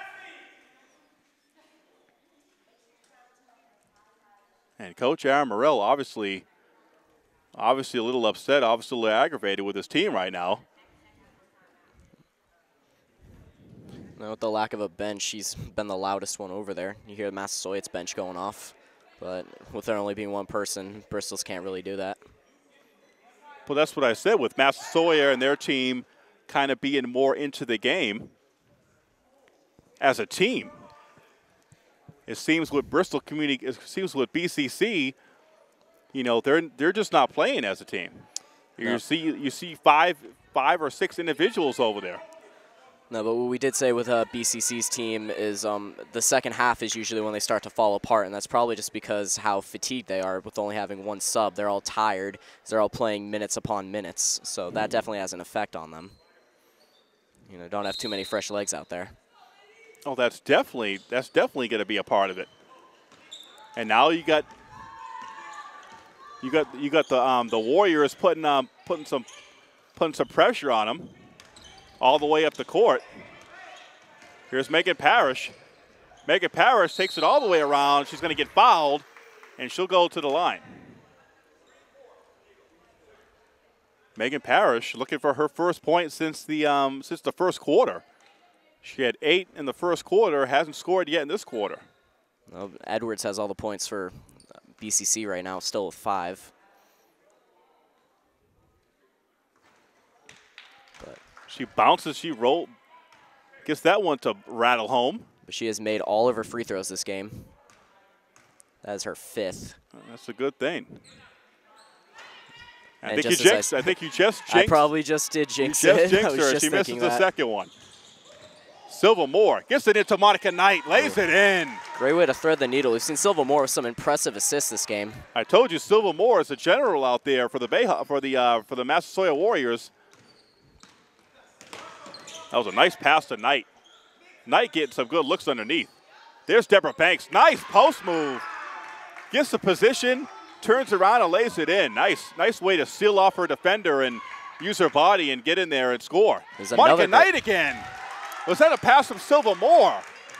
And Coach Aaron Morrell obviously a little upset, obviously a little aggravated with his team right now. Now with the lack of a bench, she's been the loudest one over there. You hear Massasoit's bench going off. But with there only being one person, Bristol's can't really do that. Well, that's what I said, with Massasoit and their team kind of being more into the game as a team. It seems with Bristol Community, it seems with BCC, you know, they're just not playing as a team. No. You see five or six individuals over there. No, but what we did say with BCC's team is the second half is usually when they start to fall apart, and that's probably just because how fatigued they are with only having one sub. They're all tired. They're all playing minutes upon minutes, so that definitely has an effect on them. You know, don't have too many fresh legs out there. Oh, that's definitely going to be a part of it. And now you got the Warriors putting some pressure on them all the way up the court. Here's Megan Parrish. Megan Parrish takes it all the way around. She's going to get fouled, and she'll go to the line. Megan Parrish looking for her first point since the first quarter. She had 8 in the first quarter, hasn't scored yet in this quarter. Well, Edwards has all the points for BCC right now, still with 5. But she bounces, she rolls, gets that one to rattle home. But she has made all of her free throws this game. That is her 5th. That's a good thing. I think you just jinxed. I probably just did jinx it. Just jinxed her. She misses the second one. Silva Moore gets it into Monica Knight, lays it in. Great way to thread the needle. We've seen Silva Moore with some impressive assists this game. I told you Silva Moore is a general out there for the Massasoit Warriors. That was a nice pass to Knight. Knight getting some good looks underneath. There's Deborah Banks. Nice post move. Gets the position, turns around and lays it in. Nice way to seal off her defender and use her body and get in there and score. Monica Knight again. Was that a pass from Silva Moore?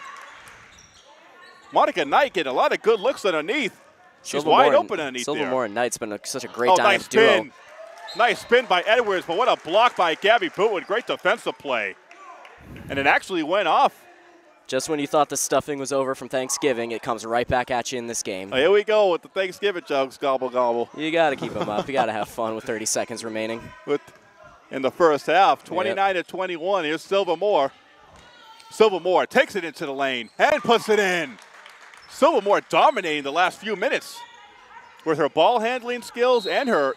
Monica Knight getting a lot of good looks underneath. She's wide open underneath there. Silva Moore and Knight's been such a great dynamic duo. Spin. Nice spin by Edwards, but what a block by Gabby Bootwood. Great defensive play. And it actually went off. Just when you thought the stuffing was over from Thanksgiving, it comes right back at you in this game. Oh, here we go with the Thanksgiving jokes, gobble, gobble. You got to keep them up. You got to have fun with 30 seconds remaining. In the first half, 29-21. Here's Silva Moore. Silva Moore takes it into the lane and puts it in. Silva Moore dominating the last few minutes with her ball handling skills and her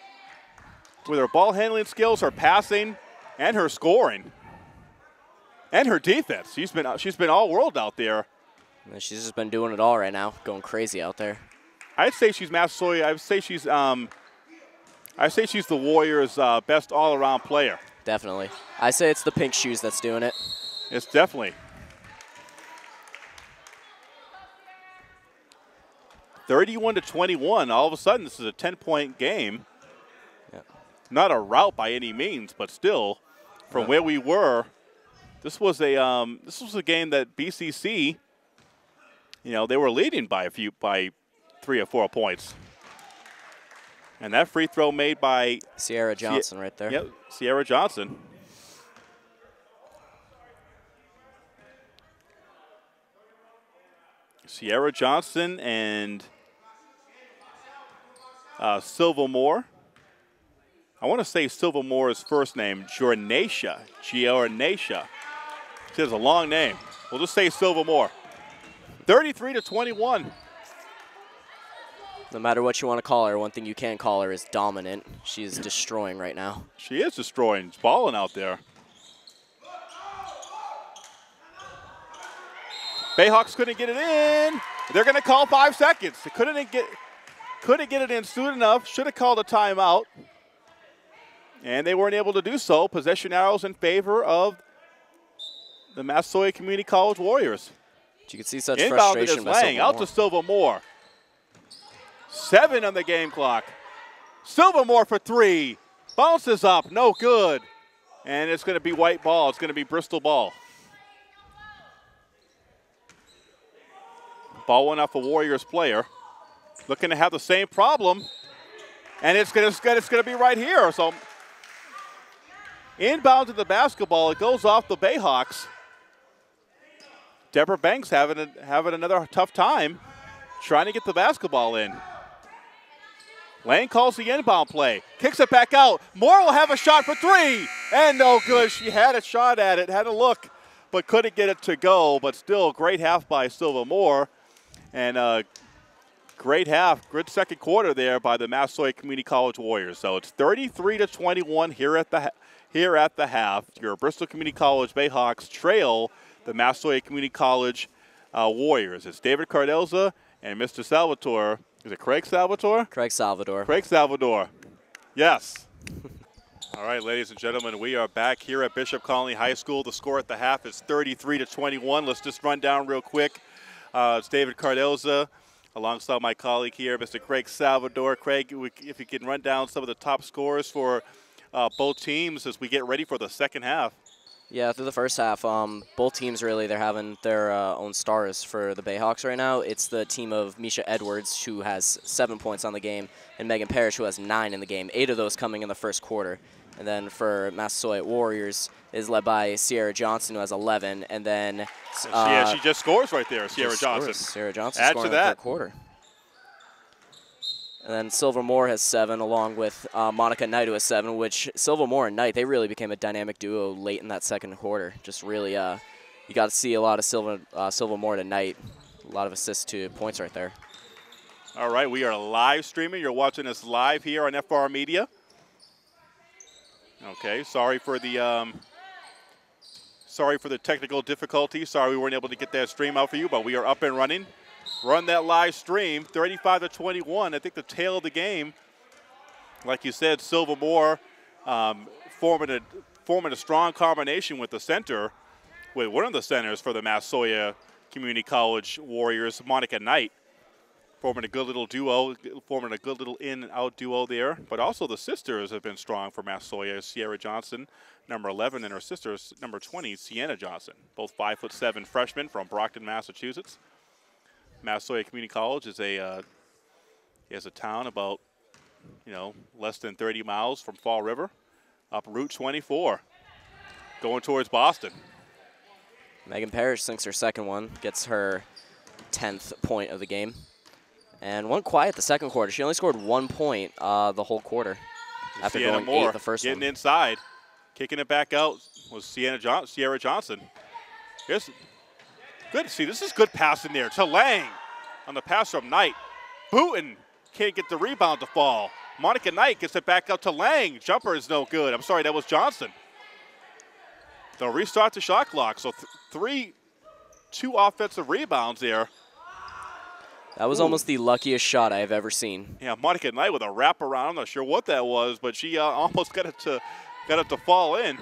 passing, and her scoring. And her defense. She's been all world out there. And she's just been doing it all right now, going crazy out there. I'd say she's Massasoit. I say she's the Warriors' best all-around player. Definitely. I say it's the pink shoes that's doing it. It's definitely. 31-21. All of a sudden, this is a 10-point game. Yep. Not a rout by any means, but still, from where we were. This was a game that BCC, they were leading by 3 or 4 points. And that free throw made by Sierra Johnson right there. Yep, Sierra Johnson. Sierra Johnson and Silva Moore. I want to say Silva Moore's first name, Giornacia. She has a long name. We'll just say Silva Moore. 33-21. No matter what you want to call her, one thing you can call her is dominant. She is destroying right now. She is destroying. She's balling out there. Bayhawks couldn't get it in. They're going to call 5 seconds. They couldn't get it in soon enough. Should have called a timeout. And they weren't able to do so. Possession arrows in favor of the Massasoit Community College Warriors. You can see such frustration by Silva Moore. Out to Silva Moore. 7 on the game clock. Silva Moore for 3. Bounces up, no good. And it's going to be white ball. It's going to be Bristol ball. Ball went off a Warriors player. Looking to have the same problem. And it's going to be right here. So inbound to the basketball. It goes off the Bayhawks. Deborah Banks having another tough time trying to get the basketball in. Lane calls the inbound play. Kicks it back out. Moore will have a shot for 3. And no good. She had a shot at it, had a look, but couldn't get it to go. But still, great half by Silva Moore. And great half, good second quarter there by the Massasoit Community College Warriors. So it's 33-21 here at the half. Your Bristol Community College Bayhawks trail the Massasoit Community College Warriors. It's David Cardelza and Mr. Salvatore. Is it Craig Salvatore? Craig Salvatore. Craig Salvatore. Yes. All right, ladies and gentlemen, we are back here at Bishop Connolly High School. The score at the half is 33-21. Let's just run down real quick. It's David Cardelza alongside my colleague here, Mr. Craig Salvatore. Craig, if you can run down some of the top scores for both teams as we get ready for the second half. Yeah, through the first half, both teams really, they're having their own stars for the Bayhawks right now. It's the team of Misha Edwards, who has 7 points on the game, and Megan Parrish, who has 9 in the game, 8 of those coming in the first quarter. And then for Massasoit Warriors is led by Sierra Johnson, who has 11, and then she just scores right there, Sierra Johnson. Sierra Johnson scoring in the third quarter. And then Silva Moore has 7, along with Monica Knight, who has 7, which Silva Moore and Knight, they really became a dynamic duo late in that second quarter. Just really, you got to see a lot of Silva Moore to Knight. A lot of assists to points right there. All right, we are live streaming. You're watching us live here on FR Media. Okay, sorry for the technical difficulties. Sorry we weren't able to get that stream out for you, but we are up and running. Run that live stream, 35-21. I think the tail of the game, like you said, Silva Moore forming a strong combination with the center, with one of the centers for the Massasoit Community College Warriors, Monica Knight. forming a good little duo, forming a good little in and out duo there. But also the sisters have been strong for Massasoit. Sierra Johnson, number 11, and her sister, number 20, Sienna Johnson. Both 5'7" freshmen from Brockton, Massachusetts. Massasoit Community College is a town about, less than 30 miles from Fall River, up Route 24, going towards Boston. Megan Parrish sinks her second one, gets her 10th point of the game. And went quiet the second quarter. She only scored 1 point the whole quarter after Sienna going Moore 8 the first getting one. inside, kicking it back out was Sierra Johnson. Here's good to see. This is good passing there to Lang on the pass from Knight. Booten can't get the rebound to fall. Monica Knight gets it back out to Lang. Jumper is no good. I'm sorry, that was Johnson. They'll restart the shot clock. So two offensive rebounds there. That was almost the luckiest shot I have ever seen. Yeah, Monica Knight with a wraparound. I'm not sure what that was, but she almost got it to fall in.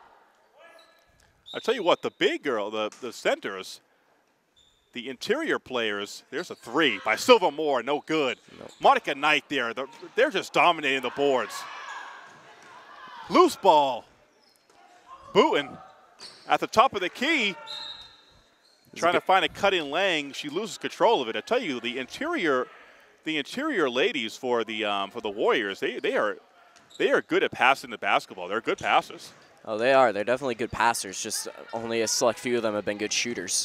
I tell you what, the big girl, the centers, the interior players. There's a three by Silva Moore, no good. Nope. Monica Knight there. They're just dominating the boards. Loose ball. Booten at the top of the key. Trying to find a cut in Lang, she loses control of it. I tell you, the interior ladies for the Warriors, they are good at passing the basketball. They're good passers. Oh, they are. They're definitely good passers. Just only a select few of them have been good shooters.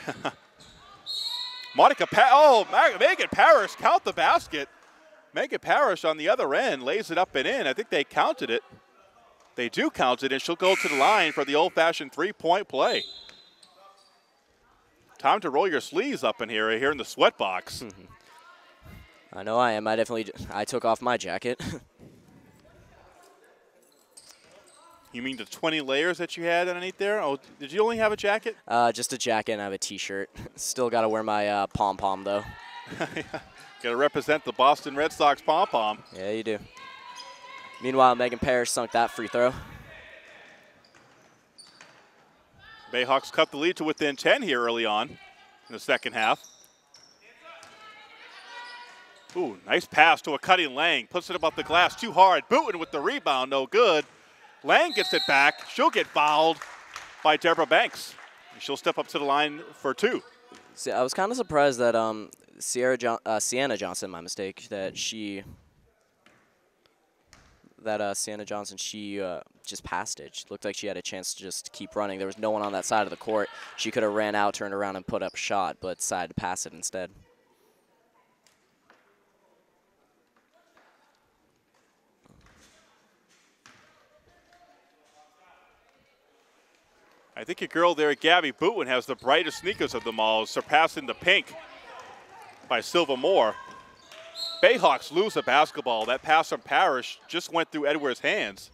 Megan Parrish, count the basket. Megan Parrish on the other end lays it up and in. I think they counted it. They do count it, and she'll go to the line for the old-fashioned three-point play. Time to roll your sleeves up in here in the sweat box. I know I am. I took off my jacket. You mean the 20 layers that you had underneath there? Oh, did you only have a jacket? Just a jacket and I have a T-shirt. Still got to wear my pom-pom, though. Got to represent the Boston Red Sox pom-pom. Yeah, you do. Meanwhile, Megan Parrish sunk that free throw. Bayhawks cut the lead to within 10 here early on in the second half. Ooh, nice pass to a cutting Lang. Puts it above the glass too hard. Booten with the rebound, no good. Lang gets it back. She'll get fouled by Deborah Banks. She'll step up to the line for two. See, I was kind of surprised that Sienna Johnson, my mistake, that Sienna Johnson, she just passed it. She looked like she had a chance to just keep running. There was no one on that side of the court. She could have ran out, turned around, and put up a shot, but decided to pass it instead. I think your girl there, Gabby Booten, has the brightest sneakers of them all, surpassing the pink by Silva Moore. Bayhawks lose the basketball. That pass from Parrish just went through Edwards' hands.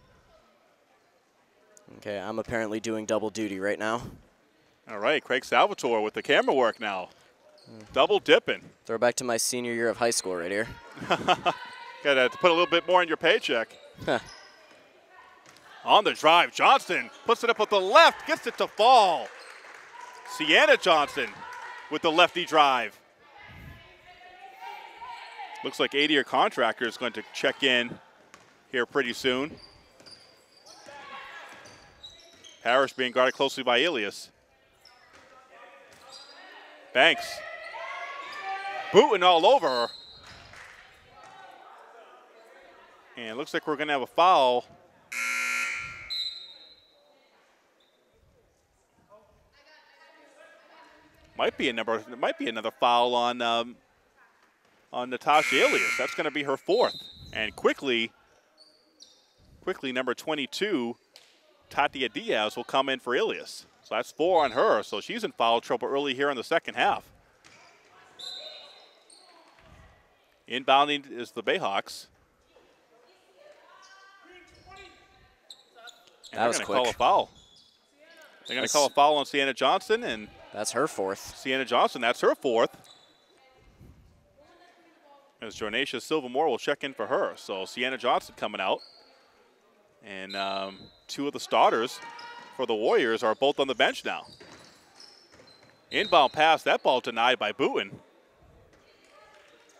Okay, I'm apparently doing double duty right now. All right, Craig Salvatore with the camera work now. Double dipping. Throwback to my senior year of high school right here. Got to put a little bit more in your paycheck. On the drive, Johnson puts it up with the left, gets it to fall. Sienna Johnson with the lefty drive. Looks like ADR Contractor is going to check in here pretty soon. Parrish being guarded closely by Elias. Banks. Booten all over her. And it looks like we're going to have a foul. Might be another foul on Natasha Elias. That's going to be her fourth. And quickly, number 22, Tatia Diaz will come in for Elias. So that's 4 on her. So she's in foul trouble early here in the second half. Inbounding is the Bayhawks. And that was quick. quick. Call a foul. They're going to call a foul on Sienna Johnson, and that's her fourth. Sienna Johnson, that's her fourth. As Jornacia Silva Moore will check in for her. So Sienna Johnson coming out. And two of the starters for the Warriors are both on the bench now. Inbound pass, that ball denied by Booten.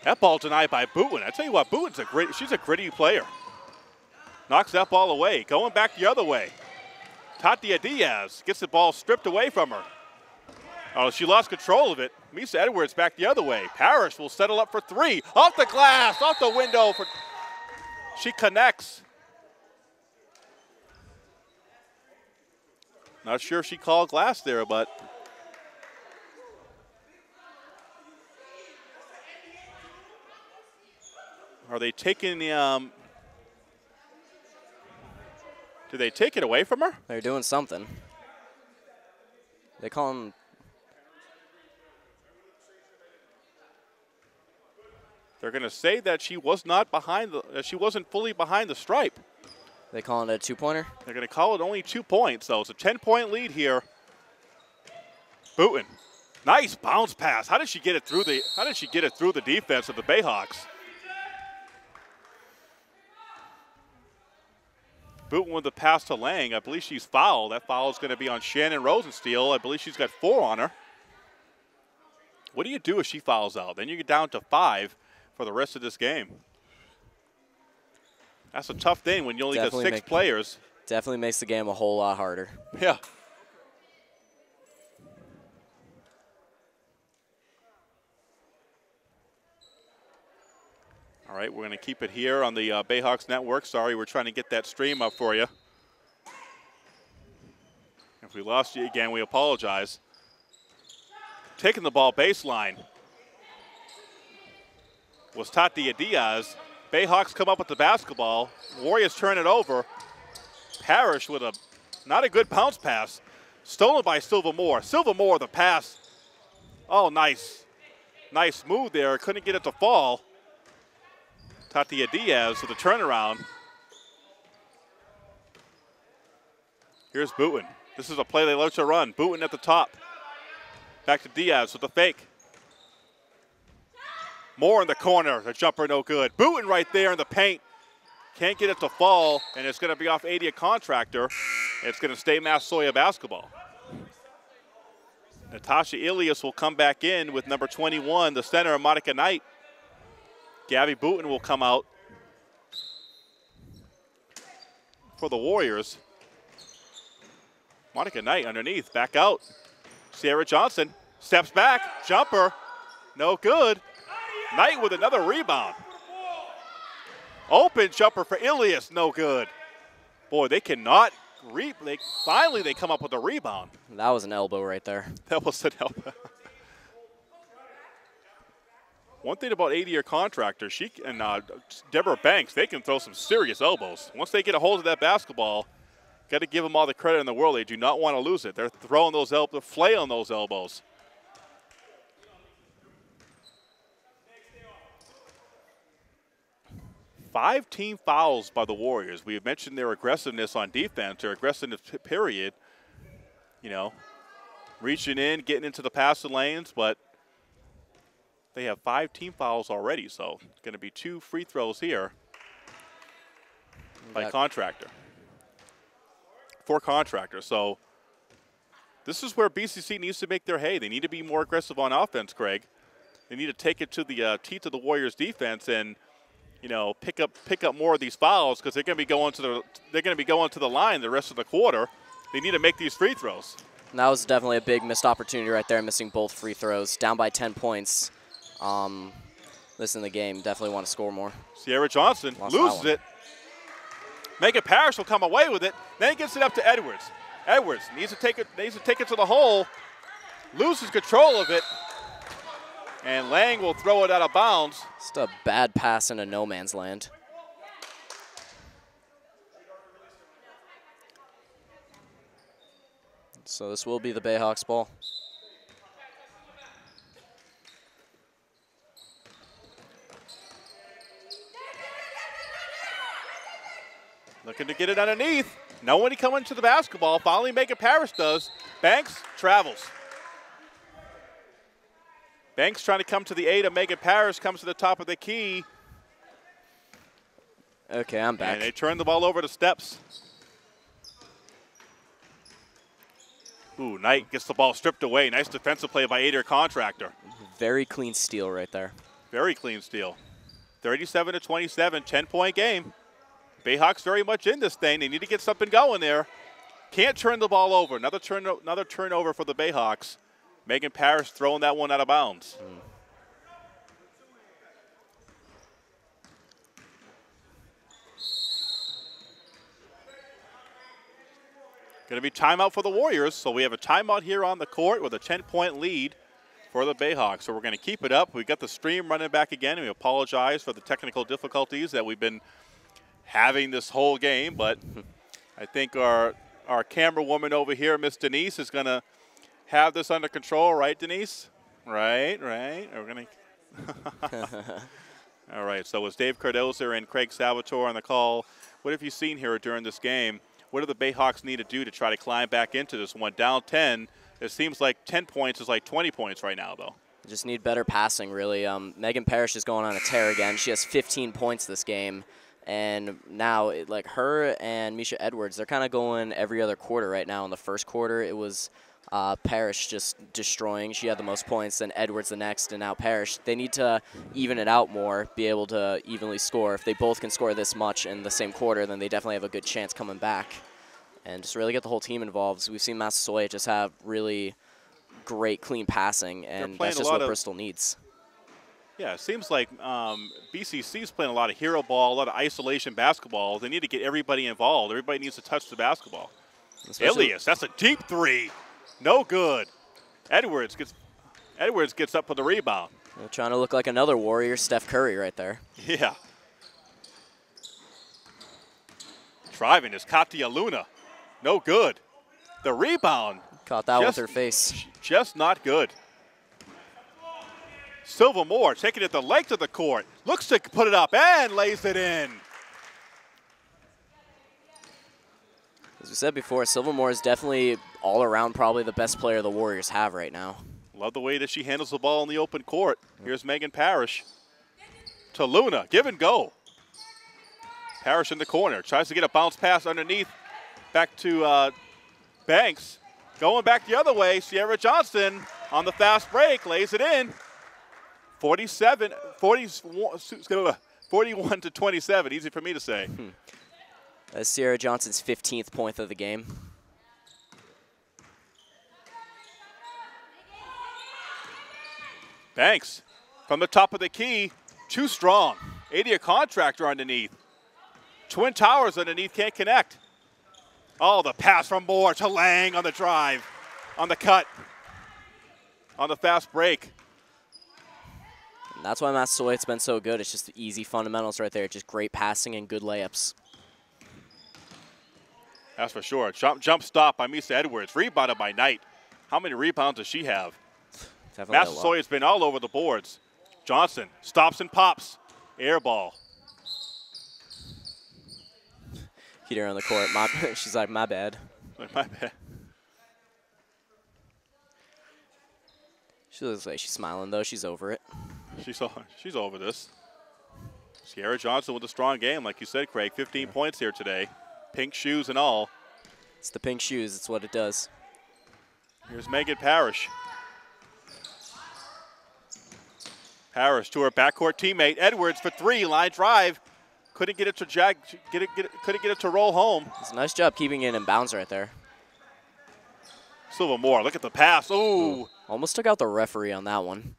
That ball denied by Booten. I tell you what, she's a gritty player. Knocks that ball away. Going back the other way. Tatia Diaz gets the ball stripped away from her. Oh, she lost control of it. Misa Edwards back the other way. Parrish will settle up for three. Off the glass, off the window. She connects. Not sure if she called glass there, but are they taking the did they take it away from her? They're doing something. They call him. They're going to say that she was not behind she wasn't fully behind the stripe. They calling it a 2-pointer? They're going to call it only 2 points, though. It's a 10-point lead here. Booten, nice bounce pass. How did she get it through the defense of the Bayhawks? Booten with the pass to Lang. I believe she's fouled. That foul is going to be on Shannon Rosensteel. I believe she's got 4 on her. What do you do if she fouls out? Then you get down to 5 for the rest of this game. That's a tough thing when you only got 6 players. Definitely makes the game a whole lot harder. Yeah. All right, we're going to keep it here on the Bayhawks Network. Sorry, we're trying to get that stream up for you. If we lost you again, we apologize. Taking the ball baseline was Tatia Diaz. Bayhawks come up with the basketball. Warriors turn it over. Parrish with not a good bounce pass. Stolen by Silva Moore. Silva Moore, the pass. Oh, nice. Nice move there. Couldn't get it to fall. Tatia Diaz with the turnaround. Here's Booten. This is a play they love to run. Booten at the top. Back to Diaz with the fake. Moore in the corner. The jumper no good. Booten right there in the paint. Can't get it to fall, and it's going to be off 80 a Contractor. It's going to stay Massasoit basketball. Natasha Ilias will come back in with number 21, the center, Monica Knight. Gabby Booten will come out for the Warriors. Monica Knight underneath, back out. Sierra Johnson steps back, jumper, no good. Knight with another rebound. Open jumper for Ilias, no good. Boy, they cannot finally they come up with a rebound. That was an elbow right there. That was an elbow. One thing about 80-year Contractor, she and Deborah Banks, they can throw some serious elbows. Once they get a hold of that basketball, got to give them all the credit in the world. They do not want to lose it. They're throwing those elbows, flailing those elbows. Five team fouls by the Warriors. We have mentioned their aggressiveness on defense, their aggressiveness period. You know, reaching in, getting into the passing lanes, but they have 5 team fouls already, so it's going to be 2 free throws here by Contractor. For Contractor. So this is where BCC needs to make their hay. They need to be more aggressive on offense, Craig. They need to take it to the teeth of the Warriors defense and, you know, pick up more of these fouls because they're going to be going to the line the rest of the quarter. They need to make these free throws. And that was definitely a big missed opportunity right there, missing both free throws. Down by 10 points. Listen, the game definitely want to score more. Sierra Johnson loses it. Megan Parrish will come away with it. Then he gets it up to Edwards. Edwards needs to take it to the hole. Loses control of it. And Lang will throw it out of bounds. Just a bad pass into no man's land. So this will be the Bayhawks ball. Looking to get it underneath. Nobody coming to the basketball. Finally Megan Parrish does. Banks travels. Banks trying to come to the aid of Megan Parrish, comes to the top of the key. Okay, I'm back. And they turn the ball over to Steps. Ooh, Knight gets the ball stripped away. Nice defensive play by 80-year Contractor. Very clean steal right there. Very clean steal. 37 to 27, 10-point game. Bayhawks very much in this thing. They need to get something going there. Can't turn the ball over. Another turnover for the Bayhawks. Megan Parrish throwing that one out of bounds. Going to be timeout for the Warriors. So we have a timeout here on the court with a 10-point lead for the Bayhawks. So we're going to keep it up. We've got the stream running back again. We apologize for the technical difficulties that we've been having this whole game. But I think our camera woman over here, Miss Denise, is going to have this under control. Right, Denise? Right. We're going to... All right, so it's Dave Cardoza and Craig Salvatore on the call. What have you seen here during this game? What do the Bayhawks need to do to try to climb back into this one? Down 10, it seems like 10 points is like 20 points right now, though. Just need better passing, really. Megan Parrish is going on a tear again. She has 15 points this game. And now, like her and Misha Edwards, they're kind of going every other quarter right now. In the first quarter, it was Parrish just destroying. She had the most points, then Edwards the next, and now Parrish. They need to even it out more, be able to evenly score. If they both can score this much in the same quarter, then they definitely have a good chance coming back. And just really get the whole team involved. We've seen Massasoit just have really great, clean passing, and that's just what Bristol needs. Yeah, it seems like BCC's playing a lot of hero ball, a lot of isolation basketball. They need to get everybody involved. Everybody needs to touch the basketball. Elias, that's a deep three. No good. Edwards gets up for the rebound. They're trying to look like another Warrior, Steph Curry right there. Yeah. Driving is Katia Luna. No good. The rebound. Caught that with her face. Just not good. Silva Moore taking it the length of the court. Looks to put it up and lays it in. As we said before, Silva Moore is definitely all around probably the best player the Warriors have right now. Love the way that she handles the ball in the open court. Here's Megan Parrish to Luna. Give and go. Parrish in the corner. Tries to get a bounce pass underneath. Back to Banks. Going back the other way, Sierra Johnson on the fast break. Lays it in. 41 to 27. Easy for me to say. That's Sierra Johnson's 15th point of the game. Banks from the top of the key. Too strong. 80 a contractor underneath. Twin Towers underneath, can't connect. Oh, the pass from Moore to Lang on the drive, on the cut, on the fast break. And that's why Massasoit's been so good. It's just the easy fundamentals right there. Just great passing and good layups. That's for sure. Jump stop by Misa Edwards. Rebounded by Knight. How many rebounds does she have? Massasoit's been all over the boards. Johnson stops and pops. Air ball. Heater on the court. She's like, my bad. My bad. She looks like she's smiling, though. She's over it. She's over this. Sierra Johnson with a strong game, like you said, Craig. 15 points here today. Pink shoes and all. It's the pink shoes. It's what it does. Here's Megan Parrish. Parrish to her backcourt teammate. Edwards for three. Line drive. Couldn't get it to couldn't get it to roll home. It's a nice job keeping it in bounds right there. Silva Moore, look at the pass. Ooh. Almost took out the referee on that one.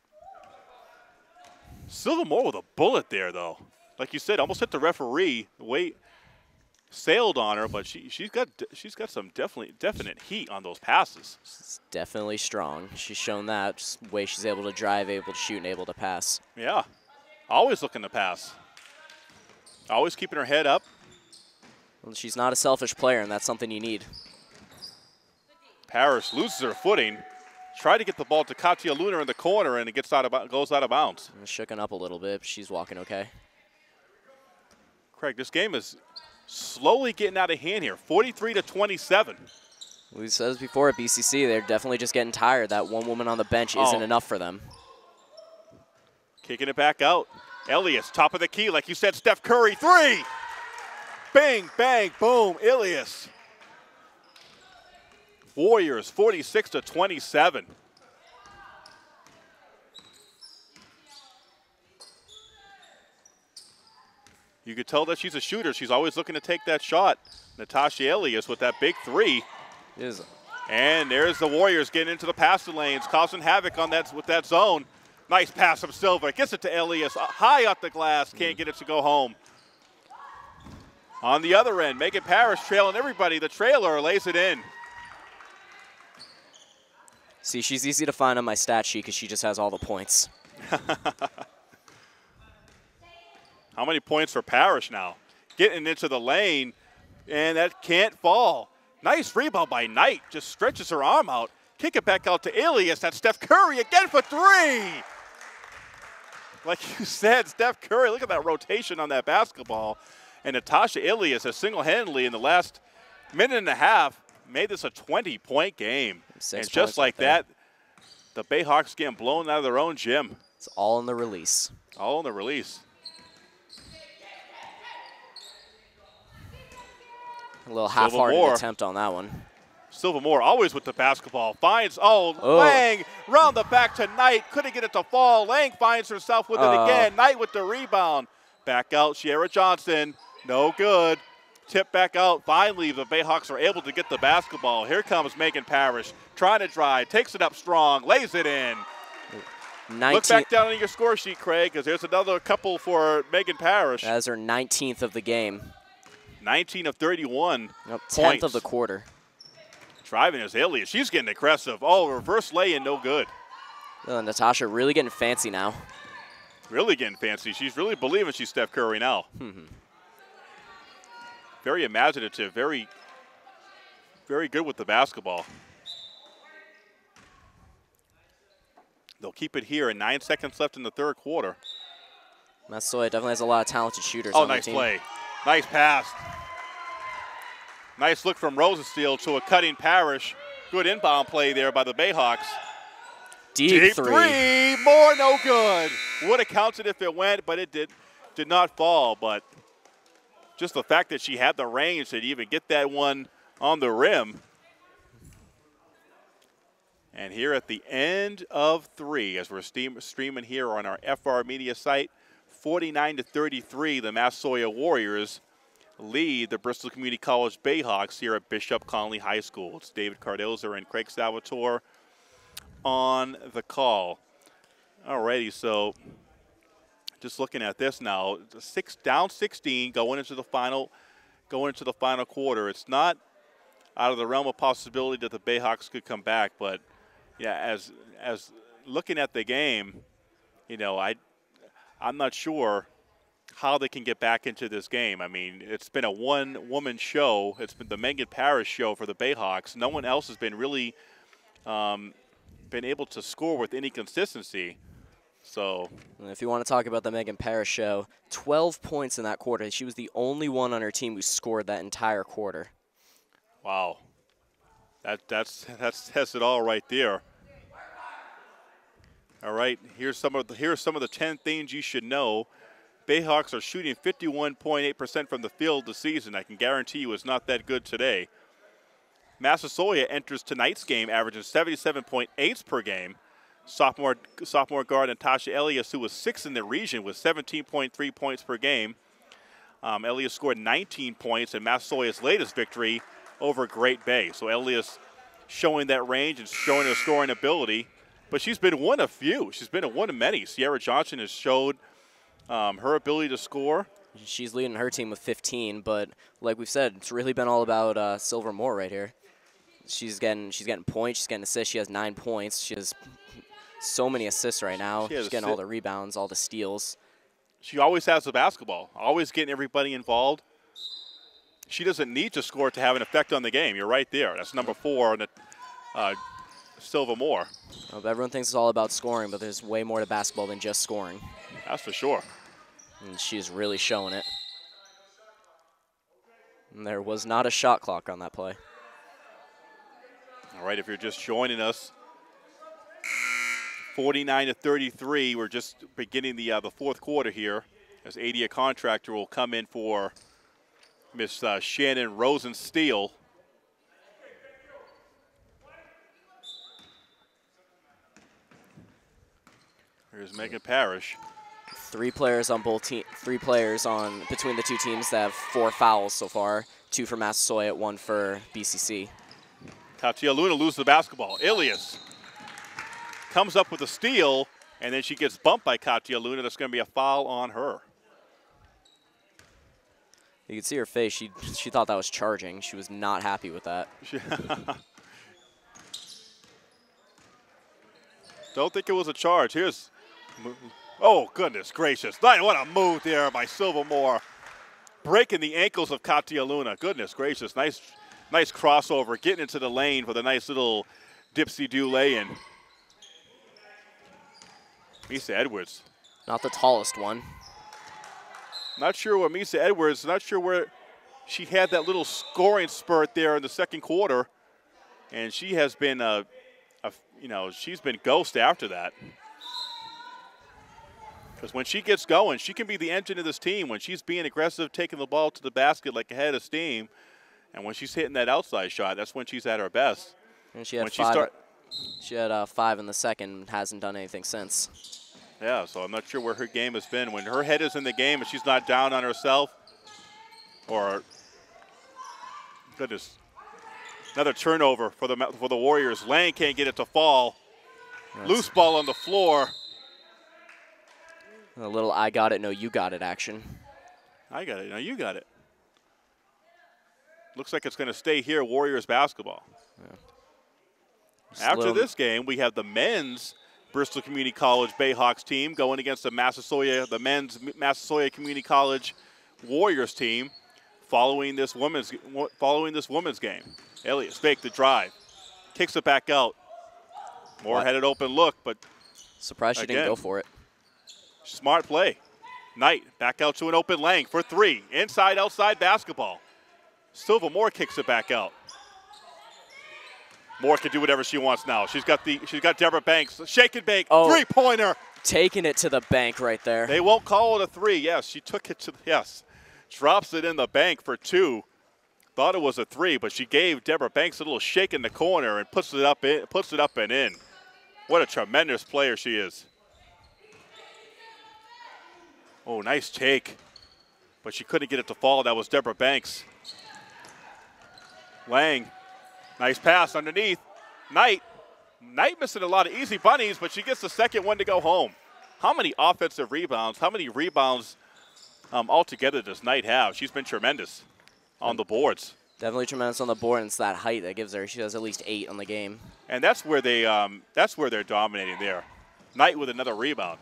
Silva Moore with a bullet there, though. Like you said, almost hit the referee. The weight sailed on her, but she's got some definite heat on those passes. She's definitely strong. She's shown that. Just the way she's able to drive, able to shoot, and able to pass. Yeah. Always looking to pass. Always keeping her head up. Well, she's not a selfish player, and that's something you need. Parrish loses her footing. Tried to get the ball to Katia Luna in the corner, and it goes out of bounds. Shooken up a little bit, but she's walking okay. Craig, this game is slowly getting out of hand here. 43 to 27. We said this before at BCC. They're definitely just getting tired. That one woman on the bench isn't enough for them. Kicking it back out. Elias, top of the key, like you said, Steph Curry, three! Bang, bang, boom, Elias. Warriors, 46 to 27. You could tell that she's a shooter. She's always looking to take that shot. Natasha Elias with that big three. And there's the Warriors getting into the passing lanes, causing havoc on that with that zone. Nice pass from Silva. Gets it to Elias. High off the glass. Can't get it to go home. On the other end, Megan Parrish trailing everybody. The trailer lays it in. See, she's easy to find on my stat sheet because she just has all the points. How many points for Parrish now? Getting into the lane, and that can't fall. Nice rebound by Knight. Just stretches her arm out. Kick it back out to Elias. That's Steph Curry again for three. Like you said, Steph Curry, look at that rotation on that basketball. And Natasha Elias has single-handedly in the last minute and a half made this a 20-point game. And just like that, the Bayhawks getting blown out of their own gym. It's all in the release. All in the release. A little half-hearted attempt on that one. Silva Moore always with the basketball. Finds, Lang round the back to Knight. Couldn't get it to fall. Lang finds herself with it again. Knight with the rebound. Back out, Sierra Johnson. No good. Tip back out. Finally, the Bayhawks are able to get the basketball. Here comes Megan Parrish. Trying to drive. Takes it up strong. Lays it in. Look back down on your score sheet, Craig, because there's another couple for Megan Parrish. That is her 19th of the game. 19 of 31. Nope, 10th of the quarter. Driving is Elias. She's getting aggressive. Oh, reverse lay-in, no good. Natasha really getting fancy now. Really getting fancy. She's really believing she's Steph Curry now. Very imaginative. Very, very good with the basketball. They'll keep it here, and 9 seconds left in the third quarter. Massasoit definitely has a lot of talented shooters Oh, on nice their team. play. Nice pass. Nice look from Rosensteel to a cutting Parrish. Good inbound play there by the Bayhawks. Deep three. More no good. Would have counted if it went, but it did not fall. But just the fact that she had the range to even get that one on the rim. And here at the end of three, as we're streaming here on our FR Media site, 49-33, the Massasoit Warriors lead the Bristol Community College Bayhawks here at Bishop Connolly High School. It's David Cardoza and Craig Salvatore on the call. Alrighty, so just looking at this now, down 16 going into the final quarter. It's not out of the realm of possibility that the Bayhawks could come back, but yeah, as looking at the game, you know, I'm not sure how they can get back into this game. I mean, it's been a one-woman show. It's been the Megan Parrish show for the Bayhawks. No one else has been really been able to score with any consistency. So, if you want to talk about the Megan Parrish show, 12 points in that quarter. She was the only one on her team who scored that entire quarter. Wow, that says it all right there. All right, here's some of the 10 things you should know. Bayhawks are shooting 51.8% from the field this season. I can guarantee you it's not that good today. Massasoit enters tonight's game averaging 77.8 per game. Sophomore guard Natasha Elias, who was 6th in the region with 17.3 points per game. Elias scored 19 points in Massasoit's latest victory over Great Bay. So Elias showing that range and showing her scoring ability. But she's been one of few. She's been one of many. Sierra Johnson has showed her ability to score. She's leading her team with 15, but like we've said, it's really been all about Silva Moore right here. She's getting points. She's getting assists. She has 9 points. She has so many assists right now. She's getting all the rebounds, all the steals. She always has the basketball, always getting everybody involved. She doesn't need to score to have an effect on the game. You're right there. That's number 4, Silva Moore. Well, everyone thinks it's all about scoring, but there's way more to basketball than just scoring. That's for sure. And she's really showing it. And there was not a shot clock on that play. All right, if you're just joining us, 49-33. We're just beginning the fourth quarter here, as Adia Contractor will come in for Miss Shannon Rosensteel. Here's Megan Parrish. Three players on between the two teams that have 4 fouls so far. 2 for Massasoit, 1 for BCC. Katia Luna loses the basketball. Ilias comes up with a steal, and then she gets bumped by Katia Luna. That's going to be a foul on her. You can see her face. She thought that was charging. She was not happy with that. Don't think it was a charge. Here's, oh, goodness gracious. What a move there by Silvermore. Breaking the ankles of Katia Luna. Goodness gracious. Nice crossover. Getting into the lane for the nice little dipsy-do lay-in. Misa Edwards. Not the tallest one. Not sure where Misa Edwards, not sure where she had that little scoring spurt there in the second quarter. And she has been, she's been ghost after that. Because when she gets going, she can be the engine of this team. When she's being aggressive, taking the ball to the basket like a head of steam, and when she's hitting that outside shot, that's when she's at her best. And she had She had 5 in the second, hasn't done anything since. Yeah, so I'm not sure where her game has been. When her head is in the game and she's not down on herself, or, goodness, another turnover for the Warriors. Lang can't get it to fall. Loose ball on the floor. A little I got it, no you got it action. I got it, no you got it. Looks like it's going to stay here, Warriors basketball. Yeah. After this game, we have the men's Bristol Community College Bayhawks team going against the men's Massasoit Community College Warriors team following this women's game. Elias faked the drive, kicks it back out. Moore had an open look, but surprised she didn't go for it. Smart play. Knight back out to an open Lang for 3. Inside, outside basketball. Silvermore kicks it back out. Moore can do whatever she wants now. She's got Deborah Banks. Shake and bake. Oh, 3-pointer. Taking it to the bank right there. They won't call it a 3. Yes, she took it to drops it in the bank for 2. Thought it was a 3, but she gave Deborah Banks a little shake in the corner and puts it up and in. What a tremendous player she is. Oh, nice take. But she couldn't get it to fall. That was Deborah Banks. Lang. Nice pass underneath. Knight missing a lot of easy bunnies, but she gets the second one to go home. How many offensive rebounds, altogether does Knight have? She's been tremendous on the boards. Definitely tremendous on the board, and it's that height that gives her. She has at least 8 on the game. And that's where they're dominating there. Knight with another rebound.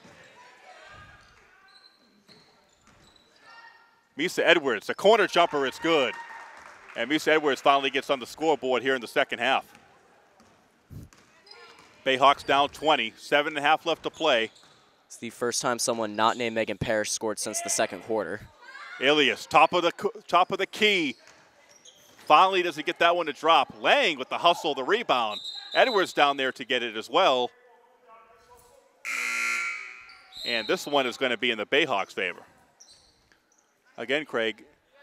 Misa Edwards, the corner jumper, it's good. And Misa Edwards finally gets on the scoreboard here in the second half. Bayhawks down 20, 7.5 left to play. It's the first time someone not named Megan Parrish scored since the second quarter. Ilias, top of the key. Finally doesn't get that one to drop. Lang with the hustle, the rebound. Edwards down there to get it as well. And this one is going to be in the Bayhawks' favor. Again, Craig,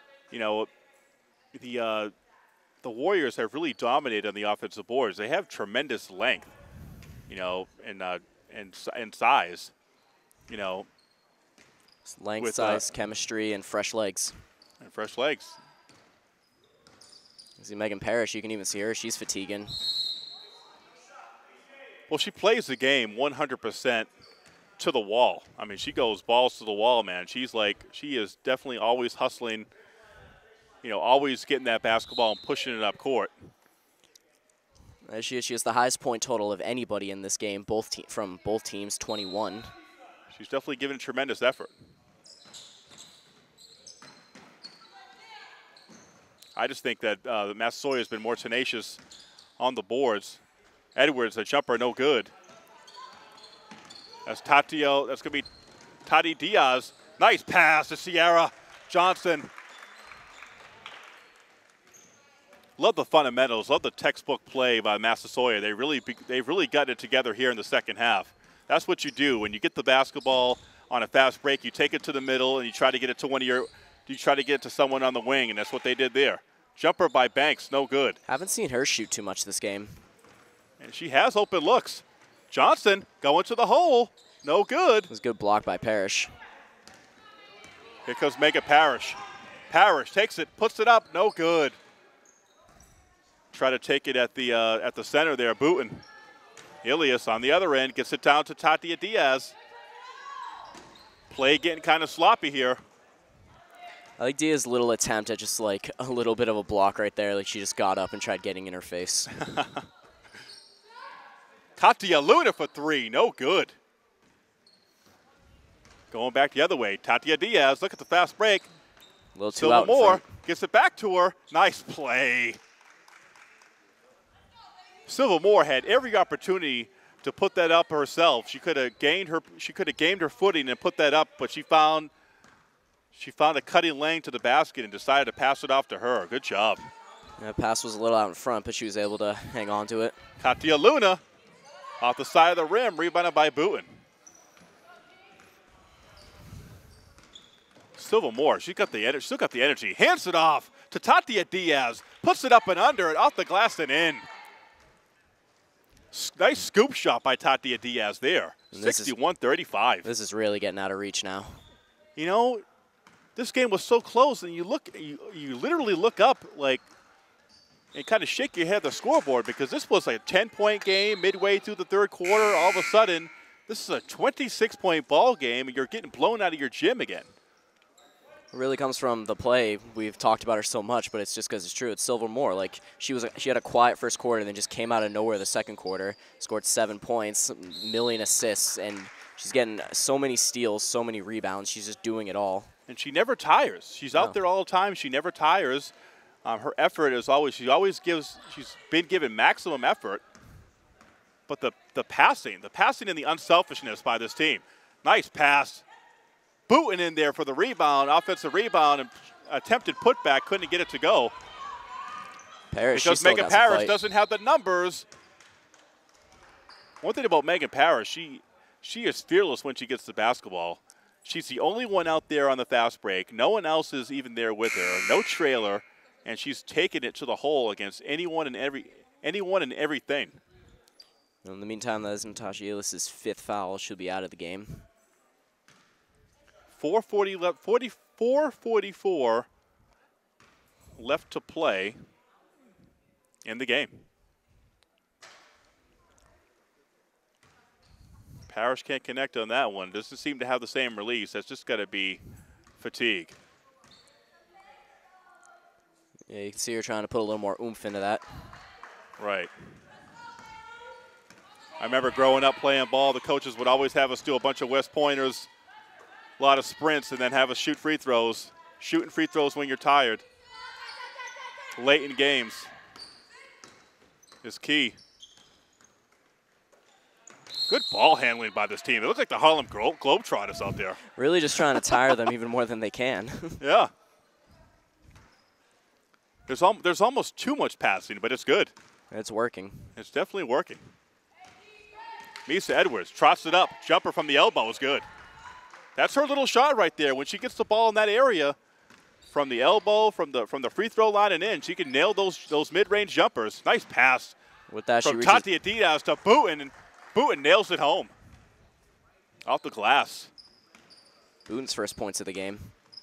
the Warriors have really dominated on the offensive boards. They have tremendous length, and size, Length, size, chemistry, and fresh legs. You see Megan Parrish, you can even see her. She's fatiguing. Well, she plays the game 100% to the wall. I mean, she goes balls to the wall, man. She is definitely always hustling, always getting that basketball and pushing it up court. She has the highest point total of anybody in this game, from both teams, 21. She's definitely given a tremendous effort. I just think that Massasoit has been more tenacious on the boards. Edwards, the jumper, no good. That's Tatio. That's going to be Tati Diaz. Nice pass to Sierra Johnson. Love the fundamentals. Love the textbook play by Massasoit. They've really gotten it together here in the second half. That's what you do when you get the basketball on a fast break. You take it to the middle and you try to get it to someone on the wing, and that's what they did there. Jumper by Banks, no good. Haven't seen her shoot too much this game. And she has open looks. Johnson going to the hole. No good. It was a good block by Parrish. Here comes Megan Parrish. Parrish takes it, puts it up, no good. Try to take it at the center there, Booten. Ilias on the other end gets it down to Tatia Diaz. Play getting kind of sloppy here. I like Diaz's little attempt at just like a little bit of a block right there. Like she just got up and tried getting in her face. Katia Luna for 3, no good. Going back the other way, Tatia Diaz, look at the fast break. A little too out in Silvermore front. gets it back to her. Nice play. Silvermore had every opportunity to put that up herself. She could have gained her footing and put that up, but she found a cutting lane to the basket and decided to pass it off to her. Good job. Yeah, pass was a little out in front, but she was able to hang on to it. Katia Luna off the side of the rim, rebounded by Booten. Silvermore, still got the energy. Hands it off to Tatia Diaz. Puts it up and under it, off the glass and in. Nice scoop shot by Tatia Diaz there. 61-35. This is really getting out of reach now. You know, this game was so close, and you literally look up like and kind of shake your head at the scoreboard because this was a 10-point game midway through the third quarter. All of a sudden, this is a 26-point ball game, and you're getting blown out of your gym again. It really comes from the play. We've talked about her so much, but it's just because it's true. It's Silvermore. Like she had a quiet first quarter and then just came out of nowhere the second quarter, scored 7 points, a million assists, and she's getting so many steals, so many rebounds. She's just doing it all. And she never tires. She's out there all the time. She never tires. Her effort is always, she's been given maximum effort. But the passing and the unselfishness by this team. Nice pass. Booten in there for the rebound, offensive rebound, and attempted putback, couldn't get it to go. Parrish, because Megan Parrish doesn't have the numbers. One thing about Megan Parrish, she is fearless when she gets the basketball. She's the only one out there on the fast break. No one else is even there with her. No trailer, and she's taken it to the hole against anyone and everything. In the meantime, that is Natasha Ilias' 5th foul. She'll be out of the game. 4:44 left to play in the game. Parrish can't connect on that one. Doesn't seem to have the same release. That's just got to be fatigue. Yeah, you can see her trying to put a little more oomph into that. Right. I remember growing up playing ball, the coaches would always have us do a bunch of West Pointers, a lot of sprints, and then have us shoot free throws. Shooting free throws when you're tired, late in games, is key. Good ball handling by this team. It looks like the Harlem Globetrotters out there. Really just trying to tire them even more than they can. Yeah. There's almost too much passing, but it's good. It's working. It's definitely working. Misa Edwards trots it up. Jumper from the elbow is good. That's her little shot right there. When she gets the ball in that area, from the elbow, from the free throw line and in, she can nail those mid-range jumpers. Nice pass with that from Tatia Diaz to Booten, and Booten nails it home. Off the glass. Booten's first points of the game.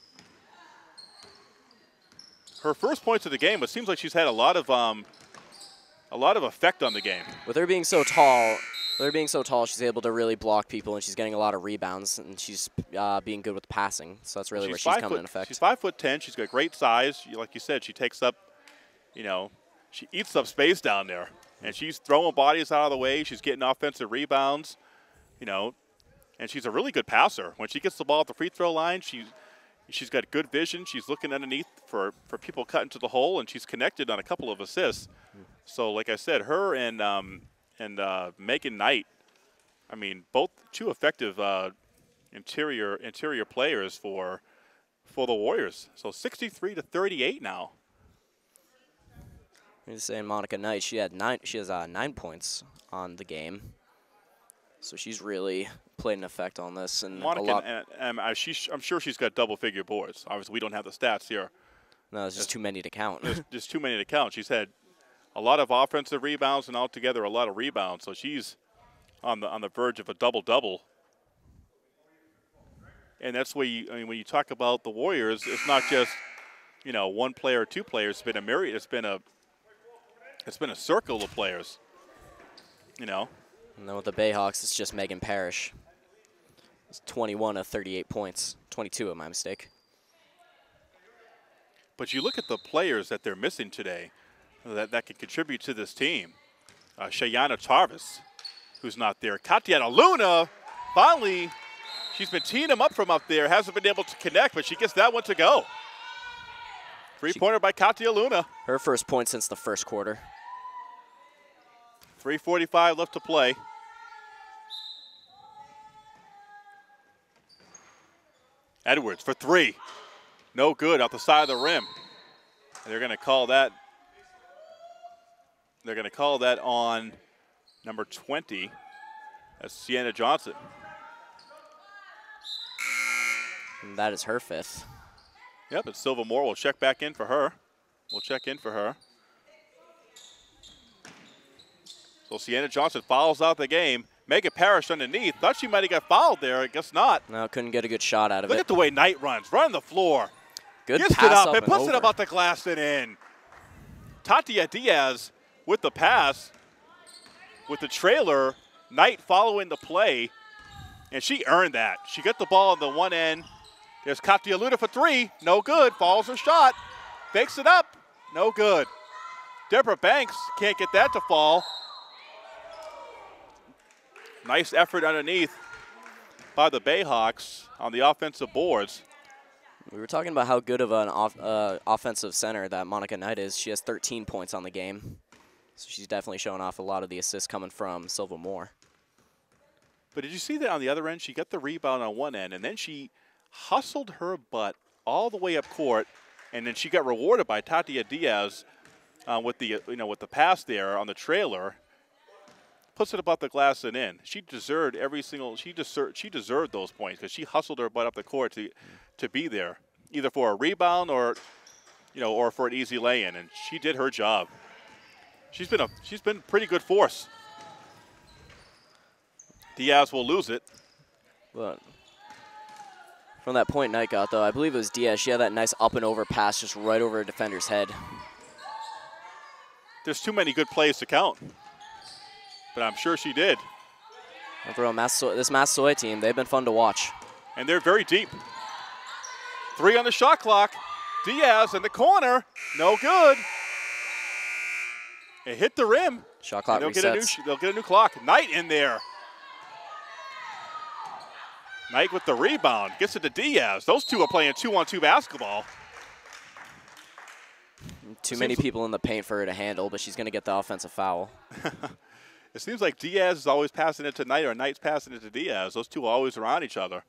Her first points of the game. It seems like she's had a lot of effect on the game. With her being so tall. She's able to really block people, and she's getting a lot of rebounds, and she's being good with passing. So that's really where she's coming in effect. She's 5'10". She's got great size. Like you said, she takes up, she eats up space down there, and she's throwing bodies out of the way. She's getting offensive rebounds, and she's a really good passer. When she gets the ball at the free throw line, she's got good vision. She's looking underneath for people cutting to the hole, and she's connected on a couple of assists. So, like I said, her and Megan Knight, I mean, both two effective interior players for the Warriors. So 63-38 now. I'm just saying, Monica Knight, she has 9 points on the game. So she's really played an effect on this, and Monica, I'm sure she's got double-figure boards. Obviously, we don't have the stats here. No, there's just too many to count. There's too many to count. She's had a lot of offensive rebounds and altogether a lot of rebounds. So she's on the verge of a double-double And that's where I mean, when you talk about the Warriors, it's not just, you know, one player or two players. It's been a myriad. It's been a circle of players. You know. And then with the Bayhawks, it's just Megan Parrish. It's 21 of 38 points. 22 of my mistake. But you look at the players that they're missing today that can contribute to this team. Shayana Tarvis, who's not there. Katiana Luna, finally, she's been teeing him up from up there. Hasn't been able to connect, but she gets that one to go. Three-pointer by Katia Luna. Her first point since the first quarter. 3:45 left to play. Edwards for three. No good, out the side of the rim. And they're going to call that. They're going to call that on number 20. That's Sienna Johnson. And that is her fifth. Yep, and Silva Moore will check back in for her. We'll check in for her. So Sienna Johnson fouls out the game. Megan Parrish underneath. Thought she might have got fouled there. I guess not. No, couldn't get a good shot out of it. Look at the way Knight runs. Running the floor. Good Gets pass it up up and puts it over. about the glass and in. Tatia Diaz with the pass. With the trailer. Knight following the play. And she earned that. She got the ball on the one end. There's Katia Luna for three. No good. Follows her shot. Fakes it up. No good. Deborah Banks can't get that to fall. Nice effort underneath by the Bayhawks on the offensive boards. We were talking about how good of an offensive center that Monica Knight is. She has 13 points on the game. So she's definitely showing off a lot of the assists coming from Silva Moore. But did you see that on the other end? She got the rebound on one end, and then she hustled her butt all the way up court, and then she got rewarded by Tatia Diaz with the pass there on the trailer. Puts it about the glass and in. She deserved she deserved those points because she hustled her butt up the court to be there, either for a rebound or for an easy lay-in, and she did her job. She's been a pretty good force. Diaz will lose it. But from that point Knight got, though, I believe it was Diaz. She had that nice up and over pass just right over a defender's head. There's too many good plays to count. But I'm sure she did. And for this Massasoit team, they've been fun to watch. And they're very deep. 3 on the shot clock. Diaz in the corner. No good. It hit the rim. Shot clock resets. They'll get a new clock. Knight in there. Knight with the rebound. Gets it to Diaz. Those two are playing 2-on-2 basketball. Too many people in the paint for her to handle, but she's going to get the offensive foul. It seems like Diaz is always passing it to Knight, or Knight's passing it to Diaz. Those two are always around each other.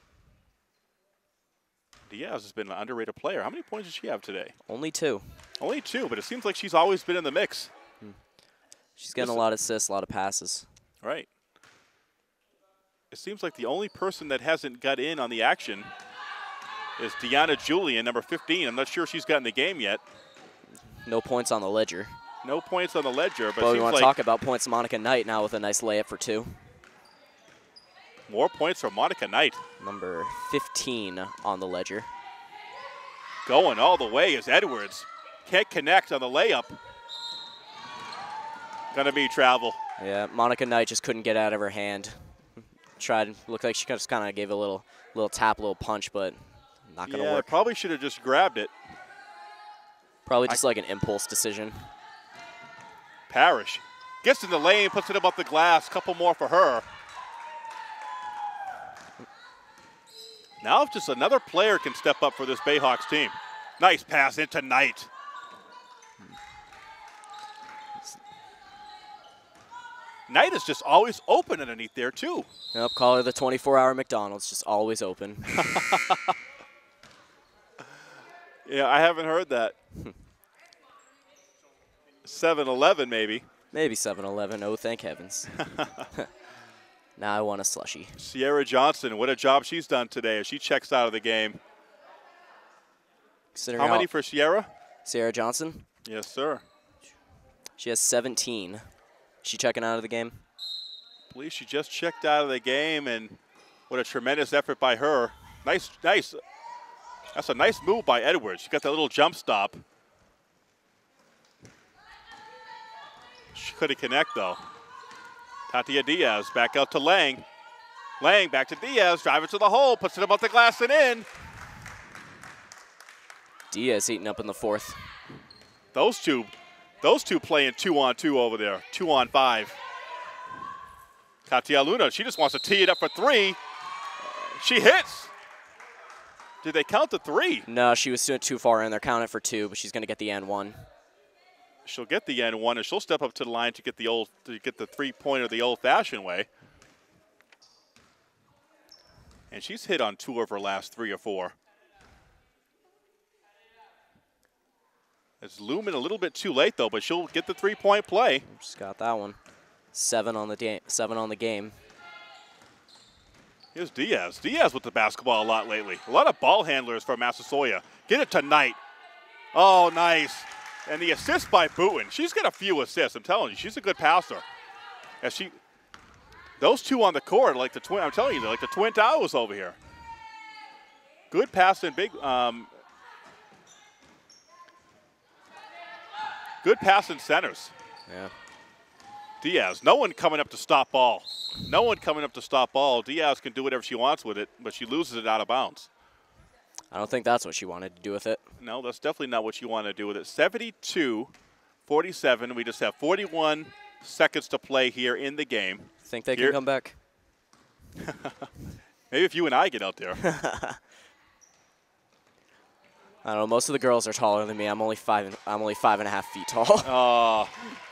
Diaz has been an underrated player. How many points does she have today? Only 2. Only 2, but it seems like she's always been in the mix. She's getting a lot of assists, a lot of passes. Right. It seems like the only person that hasn't got in on the action is Deanna Julian, number 15. I'm not sure if she's gotten the game yet. No points on the ledger. No points on the ledger, but we it seems want like to talk about points. Monica Knight now with a nice layup for 2. more points for Monica Knight. Number 15 on the ledger. Going all the way is Edwards. Can't connect on the layup. Gonna be travel. Yeah, Monica Knight just couldn't get out of her hand. Tried, looked like she just kind of gave a little tap, a little punch, but not gonna work. Probably should have just grabbed it. Probably just like an impulse decision. Parrish gets in the lane, puts it above the glass. Couple more for her. Now if just another player can step up for this Bayhawks team. Nice pass into Knight. Knight is just always open underneath there, too. Yep, call her the 24-hour McDonald's, just always open. Yeah, I haven't heard that. 7-Eleven, maybe. Maybe 7-Eleven. Oh, thank heavens. Now I want a slushie. Sierra Johnson, what a job she's done today as she checks out of the game. How many for Sierra? Sierra Johnson? Yes, sir. She has 17. She checking out of the game? I believe she just checked out of the game, and what a tremendous effort by her. Nice. That's a nice move by Edwards. She got that little jump stop. She couldn't connect, though. Tatia Diaz back out to Lang. Lang back to Diaz, drive it to the hole, puts it above the glass and in. Diaz heating up in the fourth. Those two playing 2-on-2 over there, 2-on-5. Katia Luna, she just wants to tee it up for 3. She hits. Did they count the 3? No, she was too far in. They're counting for 2, but she's going to get the N1. She'll get the N1, and she'll step up to the line to get the 3-pointer the old-fashioned way. And she's hit on 2 of her last 3 or 4. It's looming a little bit too late, though, but she'll get the 3-point play. She's got that one. 7 on the game. Here's Diaz. Diaz with the basketball a lot lately. A lot of ball handlers for Massasoit. Get it tonight. Oh, nice. And the assist by Boonton. She's got a few assists. I'm telling you, she's a good passer. As those two on the court are like the twin. I'm telling you, they're like the Twin Towers over here. Good passing, good passing centers. Yeah. Diaz, no one coming up to stop ball. No one coming up to stop ball. Diaz can do whatever she wants with it, but she loses it out of bounds. I don't think that's what she wanted to do with it. No, that's definitely not what you want to do with it. 72-47. We just have 41 seconds to play here in the game. Think they can come back? Maybe if you and I get out there. I don't know. Most of the girls are taller than me. I'm only 5.5 feet tall.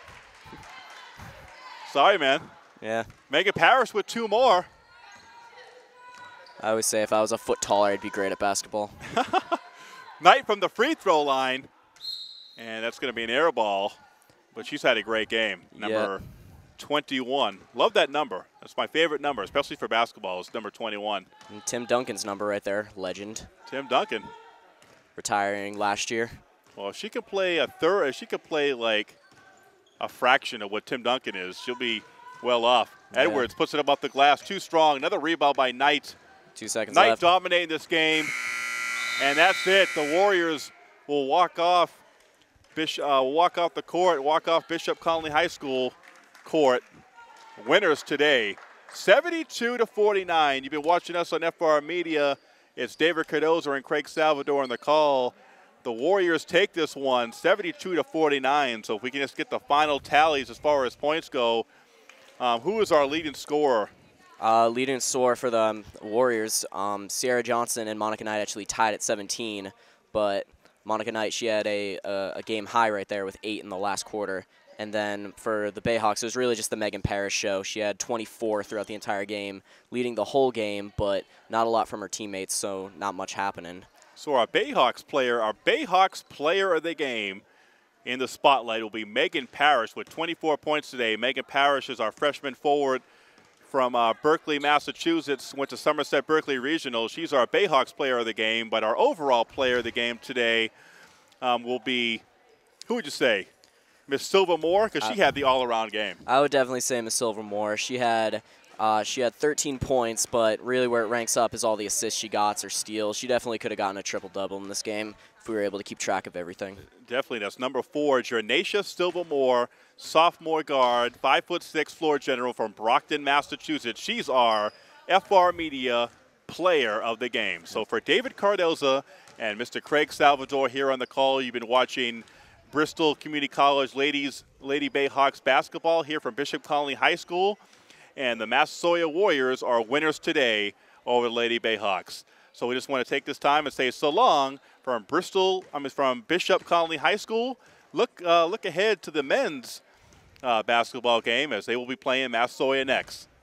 Sorry, man. Yeah. Megan Parrish with 2 more. I always say if I was a foot taller, I'd be great at basketball. Knight from the free throw line. And that's going to be an air ball. But she's had a great game. Number 21. Love that number. That's my favorite number, especially for basketball, is number 21. And Tim Duncan's number right there, legend. Tim Duncan. Retiring last year. Well, if she could play if she could play like a fraction of what Tim Duncan is, she'll be well off. Yeah. Edwards puts it above the glass, too strong. Another rebound by Knight. 2 seconds Knight left. dominating this game. And that's it. The Warriors will walk off the court, walk off Bishop Connolly High School court. Winners today, 72-49. You've been watching us on FR Media. It's David Cardozo and Craig Salvador on the call. The Warriors take this one, 72-49. So if we can just get the final tallies as far as points go, who is our leading scorer? Leading scorer for the Warriors, Sierra Johnson and Monica Knight actually tied at 17, but Monica Knight, she had a game high right there with 8 in the last quarter. And then for the Bayhawks, it was really just the Megan Parrish show. She had 24 throughout the entire game, leading the whole game, but not a lot from her teammates, so not much happening. So our Bayhawks player of the game in the spotlight will be Megan Parrish with 24 points today. Megan Parrish is our freshman forward from Berkeley, Massachusetts, went to Somerset Berkeley Regional. She's our Bayhawks player of the game, but our overall player of the game today will be, who would you say? Miss Silva Moore, because she had the all-around game. I would definitely say Miss Silva Moore. She had 13 points, but really where it ranks up is all the assists she got or steals. She definitely could have gotten a triple-double in this game if we were able to keep track of everything. Definitely. That's number 4, Jernacia Silva Moore, sophomore guard, 5'6" floor general from Brockton, Massachusetts. She's our FR Media player of the game. So for David Cardozo and Mr. Craig Salvador here on the call, you've been watching Bristol Community College Lady Bayhawks basketball here from Bishop Connolly High School. And the Massasoit Warriors are winners today over the Lady Bayhawks. So we just want to take this time and say so long from Bishop Connolly High School. Look ahead to the men's basketball game as they will be playing Massasoit next.